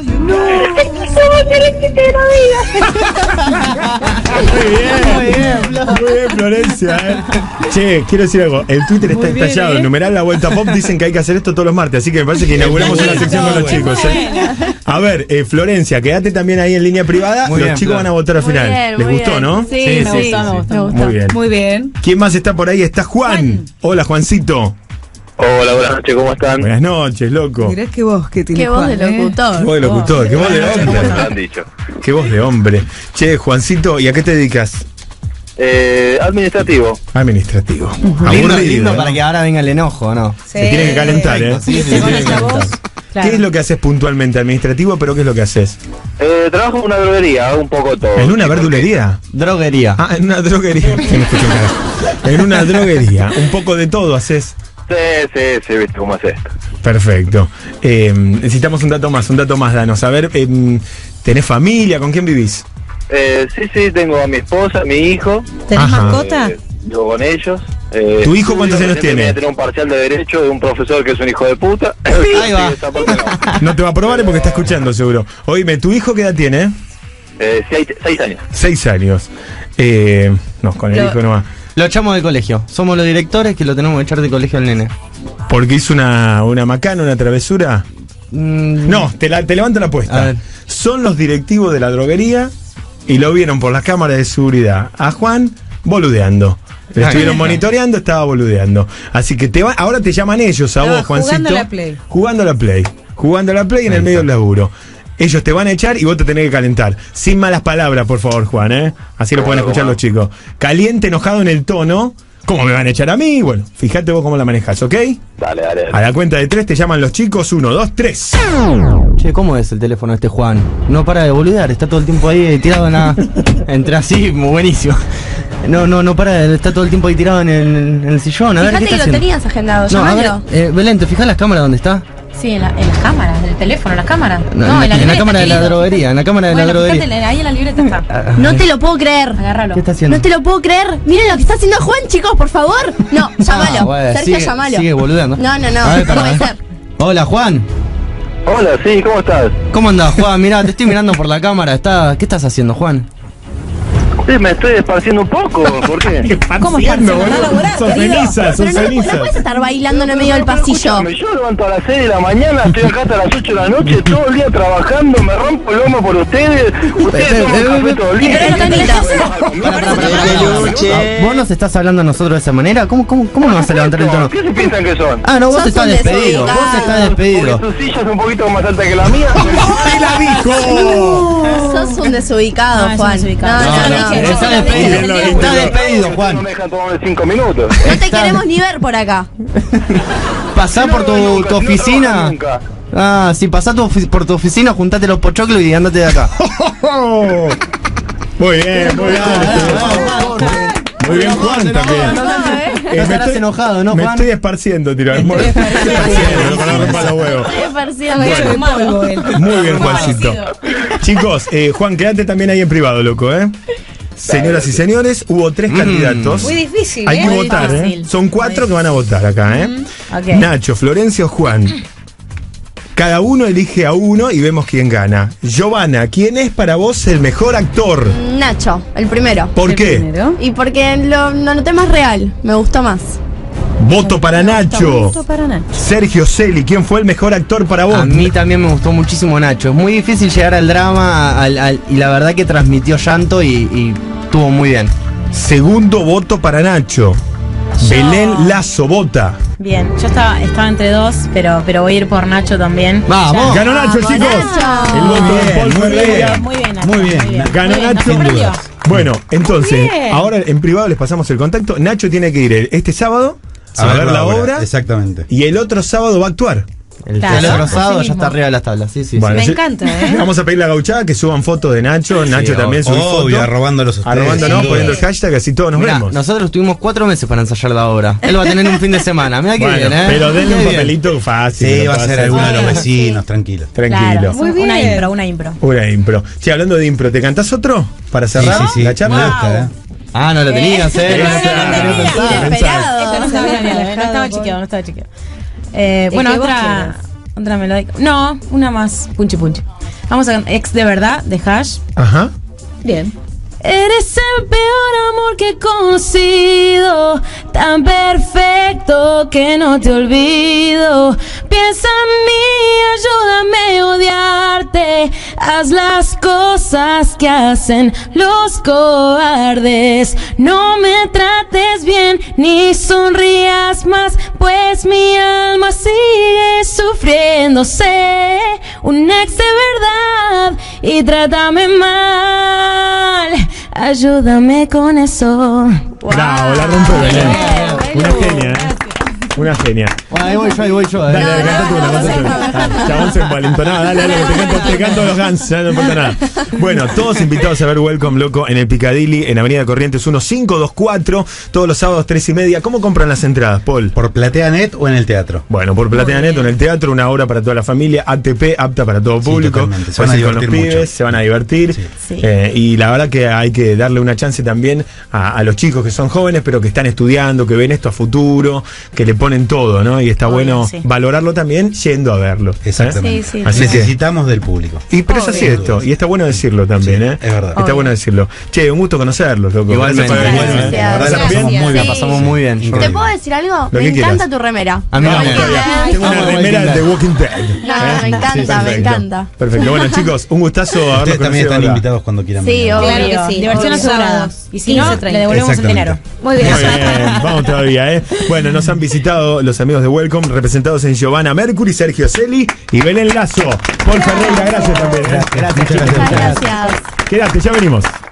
[SPEAKER 10] ¿Cómo querés que te lo diga?
[SPEAKER 1] Muy bien, muy bien, muy bien, Florencia. ¿eh? Che, quiero decir algo. El Twitter está
[SPEAKER 6] Muy bien,
[SPEAKER 1] estallado.
[SPEAKER 6] ¿eh?
[SPEAKER 1] En numeral La Vuelta Pop dicen que hay que hacer esto todos los martes. Así que me parece que inauguramos una sección con los chicos. ¿eh? A ver, eh, Florencia, quédate también ahí en línea privada.
[SPEAKER 3] Muy
[SPEAKER 1] los
[SPEAKER 3] bien,
[SPEAKER 1] chicos
[SPEAKER 3] Flor.
[SPEAKER 1] van a votar al
[SPEAKER 5] Muy
[SPEAKER 1] final.
[SPEAKER 5] bien,
[SPEAKER 1] ¿Les
[SPEAKER 5] muy
[SPEAKER 1] gustó,
[SPEAKER 5] bien.
[SPEAKER 1] no?
[SPEAKER 5] Sí,
[SPEAKER 6] me
[SPEAKER 5] sí,
[SPEAKER 6] gustó, me gustó.
[SPEAKER 5] me gustó.
[SPEAKER 1] Muy bien.
[SPEAKER 2] Muy bien.
[SPEAKER 1] ¿Quién más está por ahí? Está Juan. Hola, Juancito.
[SPEAKER 9] Hola, buenas noches, ¿cómo están?
[SPEAKER 1] Buenas noches, loco.
[SPEAKER 2] Mirá qué voz que tiene
[SPEAKER 5] Qué voz
[SPEAKER 2] Juan,
[SPEAKER 5] de
[SPEAKER 2] ¿eh?
[SPEAKER 5] locutor.
[SPEAKER 1] Qué voz de locutor, qué voz de
[SPEAKER 9] Me lo
[SPEAKER 1] hombre.
[SPEAKER 9] han dicho.
[SPEAKER 1] Qué voz de hombre. Che, Juancito, ¿y a qué te dedicas?
[SPEAKER 9] Eh, administrativo.
[SPEAKER 1] Administrativo.
[SPEAKER 3] Lindo,
[SPEAKER 1] Aburrido,
[SPEAKER 3] lindo
[SPEAKER 1] ¿no?
[SPEAKER 3] para que ahora venga el enojo, ¿no?
[SPEAKER 1] Se tiene que calentar, ¿eh?
[SPEAKER 3] Sí, sí,
[SPEAKER 1] Se
[SPEAKER 3] sí,
[SPEAKER 1] tiene
[SPEAKER 3] sí,
[SPEAKER 1] que
[SPEAKER 3] sí.
[SPEAKER 1] calentar.
[SPEAKER 6] Claro.
[SPEAKER 1] ¿Qué es lo que haces puntualmente? Administrativo, pero ¿qué es lo que haces?
[SPEAKER 9] Eh, trabajo en una droguería, hago un poco todo.
[SPEAKER 1] ¿En una
[SPEAKER 9] Sí,
[SPEAKER 1] verdulería?
[SPEAKER 3] Droguería.
[SPEAKER 1] Ah, en una droguería. Que no escucho nada. En una droguería. Un poco de todo haces.
[SPEAKER 9] porque- Sí, sí, sí, viste cómo es esto.
[SPEAKER 1] Perfecto. Eh, necesitamos un dato más, un dato más, danos. A ver, eh, ¿tenés familia? ¿Con quién vivís?
[SPEAKER 9] Eh, sí, sí, tengo a mi esposa, a mi hijo.
[SPEAKER 2] ¿Tenés
[SPEAKER 1] Ajá.
[SPEAKER 2] mascota?
[SPEAKER 9] Eh, vivo con ellos. Eh,
[SPEAKER 1] ¿Tu hijo cuántos
[SPEAKER 9] estudio,
[SPEAKER 1] años
[SPEAKER 9] recién
[SPEAKER 1] tiene?
[SPEAKER 9] terminé de tener un parcial de derecho de un profesor que es un hijo de puta.
[SPEAKER 3] Ahí va.
[SPEAKER 9] Sí, esa parte no.
[SPEAKER 1] No te va a probar porque está escuchando seguro. Oíme, ¿tu hijo qué edad tiene?
[SPEAKER 9] Eh, seis, seis años.
[SPEAKER 1] Seis años. Eh, no, con el
[SPEAKER 2] Lo-
[SPEAKER 1] hijo no va.
[SPEAKER 3] Lo echamos del colegio. Somos los directores que lo tenemos que echar de colegio al nene.
[SPEAKER 1] ¿Porque hizo una, una macana, una travesura?
[SPEAKER 3] Mm,
[SPEAKER 1] No, te, la, te levanto la
[SPEAKER 3] A
[SPEAKER 1] apuesta.
[SPEAKER 3] ver.
[SPEAKER 1] Son los directivos de la droguería y lo vieron por las cámaras de seguridad a Juan boludeando. Le
[SPEAKER 3] Ah,
[SPEAKER 1] estuvieron
[SPEAKER 3] bien.
[SPEAKER 1] monitoreando, estaba boludeando. Así que te va, ahora te llaman ellos a
[SPEAKER 2] Estaba
[SPEAKER 1] vos, Juancito.
[SPEAKER 2] jugando a la Play.
[SPEAKER 1] Jugando a la Play. Jugando a la Play en el medio del laburo. Ellos te van a echar y vos te tenés que calentar. Sin malas palabras, por favor, Juan, ¿eh? Así lo pueden
[SPEAKER 9] Bueno,
[SPEAKER 1] escuchar
[SPEAKER 9] bueno.
[SPEAKER 1] los chicos. Caliente, enojado en el tono. ¿Cómo me van a echar a mí? Bueno, fíjate vos cómo la manejas, ¿ok?
[SPEAKER 9] Dale, dale.
[SPEAKER 1] A la cuenta de tres te llaman los chicos. Uno, dos, tres.
[SPEAKER 3] Che, ¿cómo es el teléfono de este Juan? No para de boludear, está todo el tiempo ahí tirado en la... Entre así, muy buenísimo. No, no, no para, de- está todo el tiempo ahí tirado en el, en el sillón. A ver,
[SPEAKER 5] Fíjate
[SPEAKER 3] ¿qué
[SPEAKER 5] que
[SPEAKER 3] está
[SPEAKER 5] lo
[SPEAKER 3] haciendo?
[SPEAKER 5] tenías agendado,
[SPEAKER 3] No, a ver,
[SPEAKER 5] llamalo.
[SPEAKER 3] eh, Belén, ¿te fijas las cámaras dónde está?
[SPEAKER 6] Sí, en, la, en las cámaras, del teléfono, en las cámaras.
[SPEAKER 3] No,
[SPEAKER 6] No,
[SPEAKER 3] en, la, en la
[SPEAKER 6] libreta,
[SPEAKER 3] cámara de la
[SPEAKER 6] querido.
[SPEAKER 3] droguería, en la cámara de
[SPEAKER 6] Bueno,
[SPEAKER 3] la droguería.
[SPEAKER 6] fíjate, ahí en la libreta está.
[SPEAKER 3] Ah,
[SPEAKER 5] No te lo puedo creer.
[SPEAKER 6] Agárralo.
[SPEAKER 3] ¿Qué está haciendo?
[SPEAKER 5] No te lo puedo creer. Miren lo que está haciendo Juan, chicos, por favor. No, llámalo.
[SPEAKER 3] Ah, bueno,
[SPEAKER 5] Sergio,
[SPEAKER 3] sigue,
[SPEAKER 5] llámalo.
[SPEAKER 3] sigue boludeando.
[SPEAKER 5] No, no, no.
[SPEAKER 3] A ver,
[SPEAKER 5] No
[SPEAKER 3] pará,
[SPEAKER 5] puede
[SPEAKER 3] eh.
[SPEAKER 5] ser.
[SPEAKER 3] Hola, Juan.
[SPEAKER 9] Hola, sí, ¿cómo estás?
[SPEAKER 3] ¿Cómo andás, Juan? Mirá, te estoy mirando por la cámara. Está... ¿Qué estás haciendo, Juan?
[SPEAKER 9] Sí, me estoy esparciendo un poco. ¿Por qué?
[SPEAKER 6] ¿Cómo
[SPEAKER 1] Esparciendo,
[SPEAKER 6] esparciendo?
[SPEAKER 1] boludo.
[SPEAKER 6] No laburás,
[SPEAKER 1] Son
[SPEAKER 6] querido.
[SPEAKER 1] cenizas, son
[SPEAKER 5] Pero no, no
[SPEAKER 1] cenizas.
[SPEAKER 5] puedes estar bailando en el medio del pasillo.
[SPEAKER 9] Escúchame, yo levanto a las seis de la mañana, estoy acá hasta las ocho de la noche, todo el día trabajando, me rompo el lomo por ustedes. Ustedes
[SPEAKER 3] Eh,
[SPEAKER 9] toman
[SPEAKER 3] eh,
[SPEAKER 9] café
[SPEAKER 3] eh,
[SPEAKER 9] todo el día.
[SPEAKER 5] pero no te
[SPEAKER 9] ¿Qué
[SPEAKER 5] metas.
[SPEAKER 9] pasa conmigo?
[SPEAKER 3] Pará, pará, pará, pará. ¿Vos nos estás hablando a nosotros de esa manera? ¿Cómo, cómo, cómo nos vas a levantar el tono?
[SPEAKER 9] ¿Qué se piensan que son?
[SPEAKER 3] Ah, no, vos
[SPEAKER 5] Sos
[SPEAKER 3] estás
[SPEAKER 5] un
[SPEAKER 3] despedido.
[SPEAKER 5] desubicado.
[SPEAKER 3] Vos estás despedido.
[SPEAKER 9] Porque tu silla es un poquito más alta que la mía.
[SPEAKER 1] ¡Te la dijo!
[SPEAKER 5] Sos un desubicado,
[SPEAKER 6] No, es un
[SPEAKER 5] Juan.
[SPEAKER 6] desubicado.
[SPEAKER 5] No, no, no.
[SPEAKER 3] no,
[SPEAKER 5] No,
[SPEAKER 3] está
[SPEAKER 5] no,
[SPEAKER 3] despedido.
[SPEAKER 5] no,
[SPEAKER 3] Está despedido,
[SPEAKER 9] No
[SPEAKER 3] Juan.
[SPEAKER 9] me dejan tomarme cinco minutos.
[SPEAKER 5] No te
[SPEAKER 3] Está-
[SPEAKER 5] queremos ni ver por acá.
[SPEAKER 3] Pasá por tu,
[SPEAKER 9] No, nunca,
[SPEAKER 3] tu
[SPEAKER 9] si no
[SPEAKER 3] oficina.
[SPEAKER 9] trabajas nunca.
[SPEAKER 3] Ah, sí, pasá tu ofi- por tu oficina, juntate los pochoclos y andate de acá.
[SPEAKER 1] Muy bien, muy bien. Muy bien, Juan también.
[SPEAKER 3] No
[SPEAKER 1] Eh, me
[SPEAKER 3] estarás
[SPEAKER 1] estoy-
[SPEAKER 3] enojado, ¿no,
[SPEAKER 1] Me
[SPEAKER 3] Juan?
[SPEAKER 1] estoy esparciendo, tiro. Me estoy esparciendo, para no romper los huevos. Muy bien, Juancito. Chicos, eh, Juan, quédate también ahí en privado, loco, ¿eh? Señoras y señores, hubo tres candidatos.
[SPEAKER 2] Muy difícil,
[SPEAKER 1] Hay
[SPEAKER 2] ¿eh?
[SPEAKER 1] que
[SPEAKER 2] Muy
[SPEAKER 1] votar, ¿eh?
[SPEAKER 6] difícil.
[SPEAKER 1] Son cuatro que van a votar acá, ¿eh?
[SPEAKER 6] Ok.
[SPEAKER 1] Nacho, Florencia o Juan. Cada uno elige a uno y vemos quién gana. Giovanna, ¿quién es para vos el mejor actor?
[SPEAKER 5] Nacho, el primero.
[SPEAKER 1] ¿Por
[SPEAKER 2] El
[SPEAKER 1] qué?
[SPEAKER 2] primero.
[SPEAKER 5] Y porque lo, lo noté más real. Me gustó más.
[SPEAKER 1] Voto para Nacho.
[SPEAKER 2] Voto para Nacho.
[SPEAKER 1] Sergio Celi, ¿quién fue el mejor actor para vos?
[SPEAKER 3] A mí también me gustó muchísimo Nacho. Es muy difícil llegar al drama al- al- y la verdad que transmitió llanto y, y estuvo muy bien.
[SPEAKER 1] Segundo voto para Nacho. Belén Lazo, vota.
[SPEAKER 6] Bien, yo estaba, estaba entre dos, pero, pero voy a ir por Nacho también.
[SPEAKER 3] ¡Vamos!
[SPEAKER 1] Ganó Nacho,
[SPEAKER 5] Vamos,
[SPEAKER 1] chicos.
[SPEAKER 5] Nacho.
[SPEAKER 1] El voto de
[SPEAKER 3] Bien,
[SPEAKER 1] Paul
[SPEAKER 3] muy
[SPEAKER 1] Ferreira.
[SPEAKER 3] bien.
[SPEAKER 6] Muy bien, Nacho,
[SPEAKER 4] Muy bien,
[SPEAKER 1] ganó
[SPEAKER 6] Muy bien,
[SPEAKER 1] Nacho.
[SPEAKER 6] nos sorprendió.
[SPEAKER 1] Bueno, entonces,
[SPEAKER 6] Bien.
[SPEAKER 1] ahora en privado les pasamos el contacto. Nacho tiene que ir este sábado a, ver, la obra,
[SPEAKER 4] Exactamente.
[SPEAKER 1] y el otro sábado va a actuar.
[SPEAKER 3] El
[SPEAKER 6] Claro,
[SPEAKER 3] teatro
[SPEAKER 6] así
[SPEAKER 3] rosado ya
[SPEAKER 6] mismo.
[SPEAKER 3] está arriba de las tablas, sí, sí.
[SPEAKER 1] Bueno,
[SPEAKER 2] Me
[SPEAKER 1] sí.
[SPEAKER 2] encanta, ¿eh?
[SPEAKER 1] Vamos a pedirle a Gauchada que suban fotos de Nacho. Nacho también subir
[SPEAKER 4] Obvio,
[SPEAKER 1] fotos.
[SPEAKER 4] arrobándolos a ustedes.
[SPEAKER 1] Arrobándonos,
[SPEAKER 4] sin duda.
[SPEAKER 1] poniendo el hashtag, así todos nos
[SPEAKER 3] Mirá,
[SPEAKER 1] vemos.
[SPEAKER 3] nosotros tuvimos cuatro meses para ensayar la obra. Él va a tener un fin de semana. Mira qué
[SPEAKER 1] Bueno,
[SPEAKER 3] bien, ¿eh?
[SPEAKER 1] pero denle
[SPEAKER 3] Qué
[SPEAKER 1] un
[SPEAKER 3] bien.
[SPEAKER 1] papelito fácil.
[SPEAKER 4] Sí,
[SPEAKER 1] que lo
[SPEAKER 4] va a ser
[SPEAKER 1] pase.
[SPEAKER 4] alguno de los
[SPEAKER 6] Ah,
[SPEAKER 4] vecinos, tranquilo.
[SPEAKER 1] Tranquilo.
[SPEAKER 6] Claro,
[SPEAKER 2] Muy
[SPEAKER 6] una
[SPEAKER 2] bien.
[SPEAKER 6] impro, una impro.
[SPEAKER 1] Una impro. Sí, hablando de impro, ¿te cantás otro? Para
[SPEAKER 4] Sí,
[SPEAKER 1] cerrar
[SPEAKER 4] sí, sí.
[SPEAKER 1] la
[SPEAKER 4] Me
[SPEAKER 1] charla.
[SPEAKER 4] gusta, ¿eh?
[SPEAKER 3] Ah, no lo tenías, ¿eh?
[SPEAKER 6] Eh,
[SPEAKER 3] No
[SPEAKER 6] no,
[SPEAKER 3] lo
[SPEAKER 6] no,
[SPEAKER 3] tenías
[SPEAKER 6] no, no,
[SPEAKER 3] pensado.
[SPEAKER 6] no,
[SPEAKER 5] Inesperado.
[SPEAKER 6] Esto no estaba planeado, no estaba chequeado, no estaba chequeado. Eh,
[SPEAKER 2] El
[SPEAKER 6] bueno,
[SPEAKER 2] que vos
[SPEAKER 6] otra,
[SPEAKER 2] quieras.
[SPEAKER 6] otra melódica. No, una más. Punchi punchi. Vamos a ex de verdad, de Hash.
[SPEAKER 1] Ajá.
[SPEAKER 2] Bien.
[SPEAKER 8] Eres el peor amor que he conocido, tan perfecto que no te olvido. Piensa en mí, ayúdame a odiarte. Haz las cosas que hacen los cobardes. No me trates bien ni sonrías más, pues mi alma sigue sufriendo. Sé un ex de verdad y trátame mal. Ayúdame con eso.
[SPEAKER 1] Bravo, la rompe Belén. Una genia, ¿eh? Una genia.
[SPEAKER 3] Bueno, ahí voy yo, ahí voy yo. eh.
[SPEAKER 1] Dale, dale, canta tú, una, canta tú. Ah, Chabón se envalentonó. Dale, dale, que te canto, te canto los Guns, ya no importa nada. Bueno, todos invitados a ver Welcome Loco en el Piccadilly, en Avenida Corrientes uno cinco dos cuatro, todos los sábados tres y media. ¿Cómo compran las entradas, Paul?
[SPEAKER 4] ¿Por PlateaNet o en el teatro?
[SPEAKER 1] Bueno, por PlateaNet o en el teatro, una hora para toda la familia, A T P, apta para todo
[SPEAKER 4] Sí,
[SPEAKER 1] público.
[SPEAKER 4] totalmente. Se van a
[SPEAKER 1] Puedes ir con los
[SPEAKER 4] divertir
[SPEAKER 1] pibes,
[SPEAKER 4] mucho.
[SPEAKER 1] se van a divertir.
[SPEAKER 4] Sí.
[SPEAKER 6] Sí.
[SPEAKER 1] Eh, y la verdad que hay que darle una chance también a, a los chicos que son jóvenes, pero que están estudiando, que ven esto a futuro, que le ponen todo, ¿no? Y está
[SPEAKER 6] Obvio,
[SPEAKER 1] bueno
[SPEAKER 6] sí.
[SPEAKER 1] valorarlo también yendo a verlo. ¿eh?
[SPEAKER 4] Exactamente.
[SPEAKER 2] Sí, sí,
[SPEAKER 1] Así que-
[SPEAKER 4] Necesitamos del público.
[SPEAKER 1] Y pero es así
[SPEAKER 2] Obvio.
[SPEAKER 1] esto, y está bueno decirlo también,
[SPEAKER 4] Sí,
[SPEAKER 1] ¿eh?
[SPEAKER 4] es verdad.
[SPEAKER 1] Está
[SPEAKER 2] Obvio.
[SPEAKER 1] bueno decirlo. Che, un gusto conocerlos, loco.
[SPEAKER 3] Igualmente.
[SPEAKER 1] Gracias por venir,
[SPEAKER 5] Gracias.
[SPEAKER 1] ¿eh? La verdad, la
[SPEAKER 5] Gracias.
[SPEAKER 1] pasamos muy bien.
[SPEAKER 3] La pasamos muy bien.
[SPEAKER 4] Increíble.
[SPEAKER 5] ¿Te puedo decir algo?
[SPEAKER 1] Lo
[SPEAKER 5] Me
[SPEAKER 1] que
[SPEAKER 5] encanta
[SPEAKER 1] quieras.
[SPEAKER 5] tu remera.
[SPEAKER 3] A mí
[SPEAKER 5] Me
[SPEAKER 3] también.
[SPEAKER 5] encanta.
[SPEAKER 1] Tengo una
[SPEAKER 3] Vamos,
[SPEAKER 1] remera
[SPEAKER 3] Walking
[SPEAKER 1] de
[SPEAKER 3] Dead.
[SPEAKER 1] Walking Dead.
[SPEAKER 5] No, me encanta, me
[SPEAKER 1] perfecto.
[SPEAKER 5] encanta.
[SPEAKER 1] Perfecto. Bueno, chicos, un gustazo haberlos
[SPEAKER 4] Ustedes también
[SPEAKER 1] conocido,
[SPEAKER 4] están
[SPEAKER 1] ¿verdad?
[SPEAKER 4] invitados cuando quieran
[SPEAKER 5] Sí,
[SPEAKER 4] venir.
[SPEAKER 5] obvio.
[SPEAKER 2] Claro que sí.
[SPEAKER 6] Diversión
[SPEAKER 2] Obvio.
[SPEAKER 6] asegurada.
[SPEAKER 2] Sábados,
[SPEAKER 6] Y si no,
[SPEAKER 2] quince treinta.
[SPEAKER 6] le devolvemos el dinero.
[SPEAKER 2] Muy bien.
[SPEAKER 1] Muy bien, vamos todavía, ¿eh? Bueno, nos han visitado los amigos de Welcome, representados en Giovanna Mercury, Sergio Celi y Belén Lazo. Paul Ferreira, gracias también. ¿eh?
[SPEAKER 4] Gracias, muchas gracias.
[SPEAKER 5] Muchas gracias.
[SPEAKER 1] Quédate, ya venimos.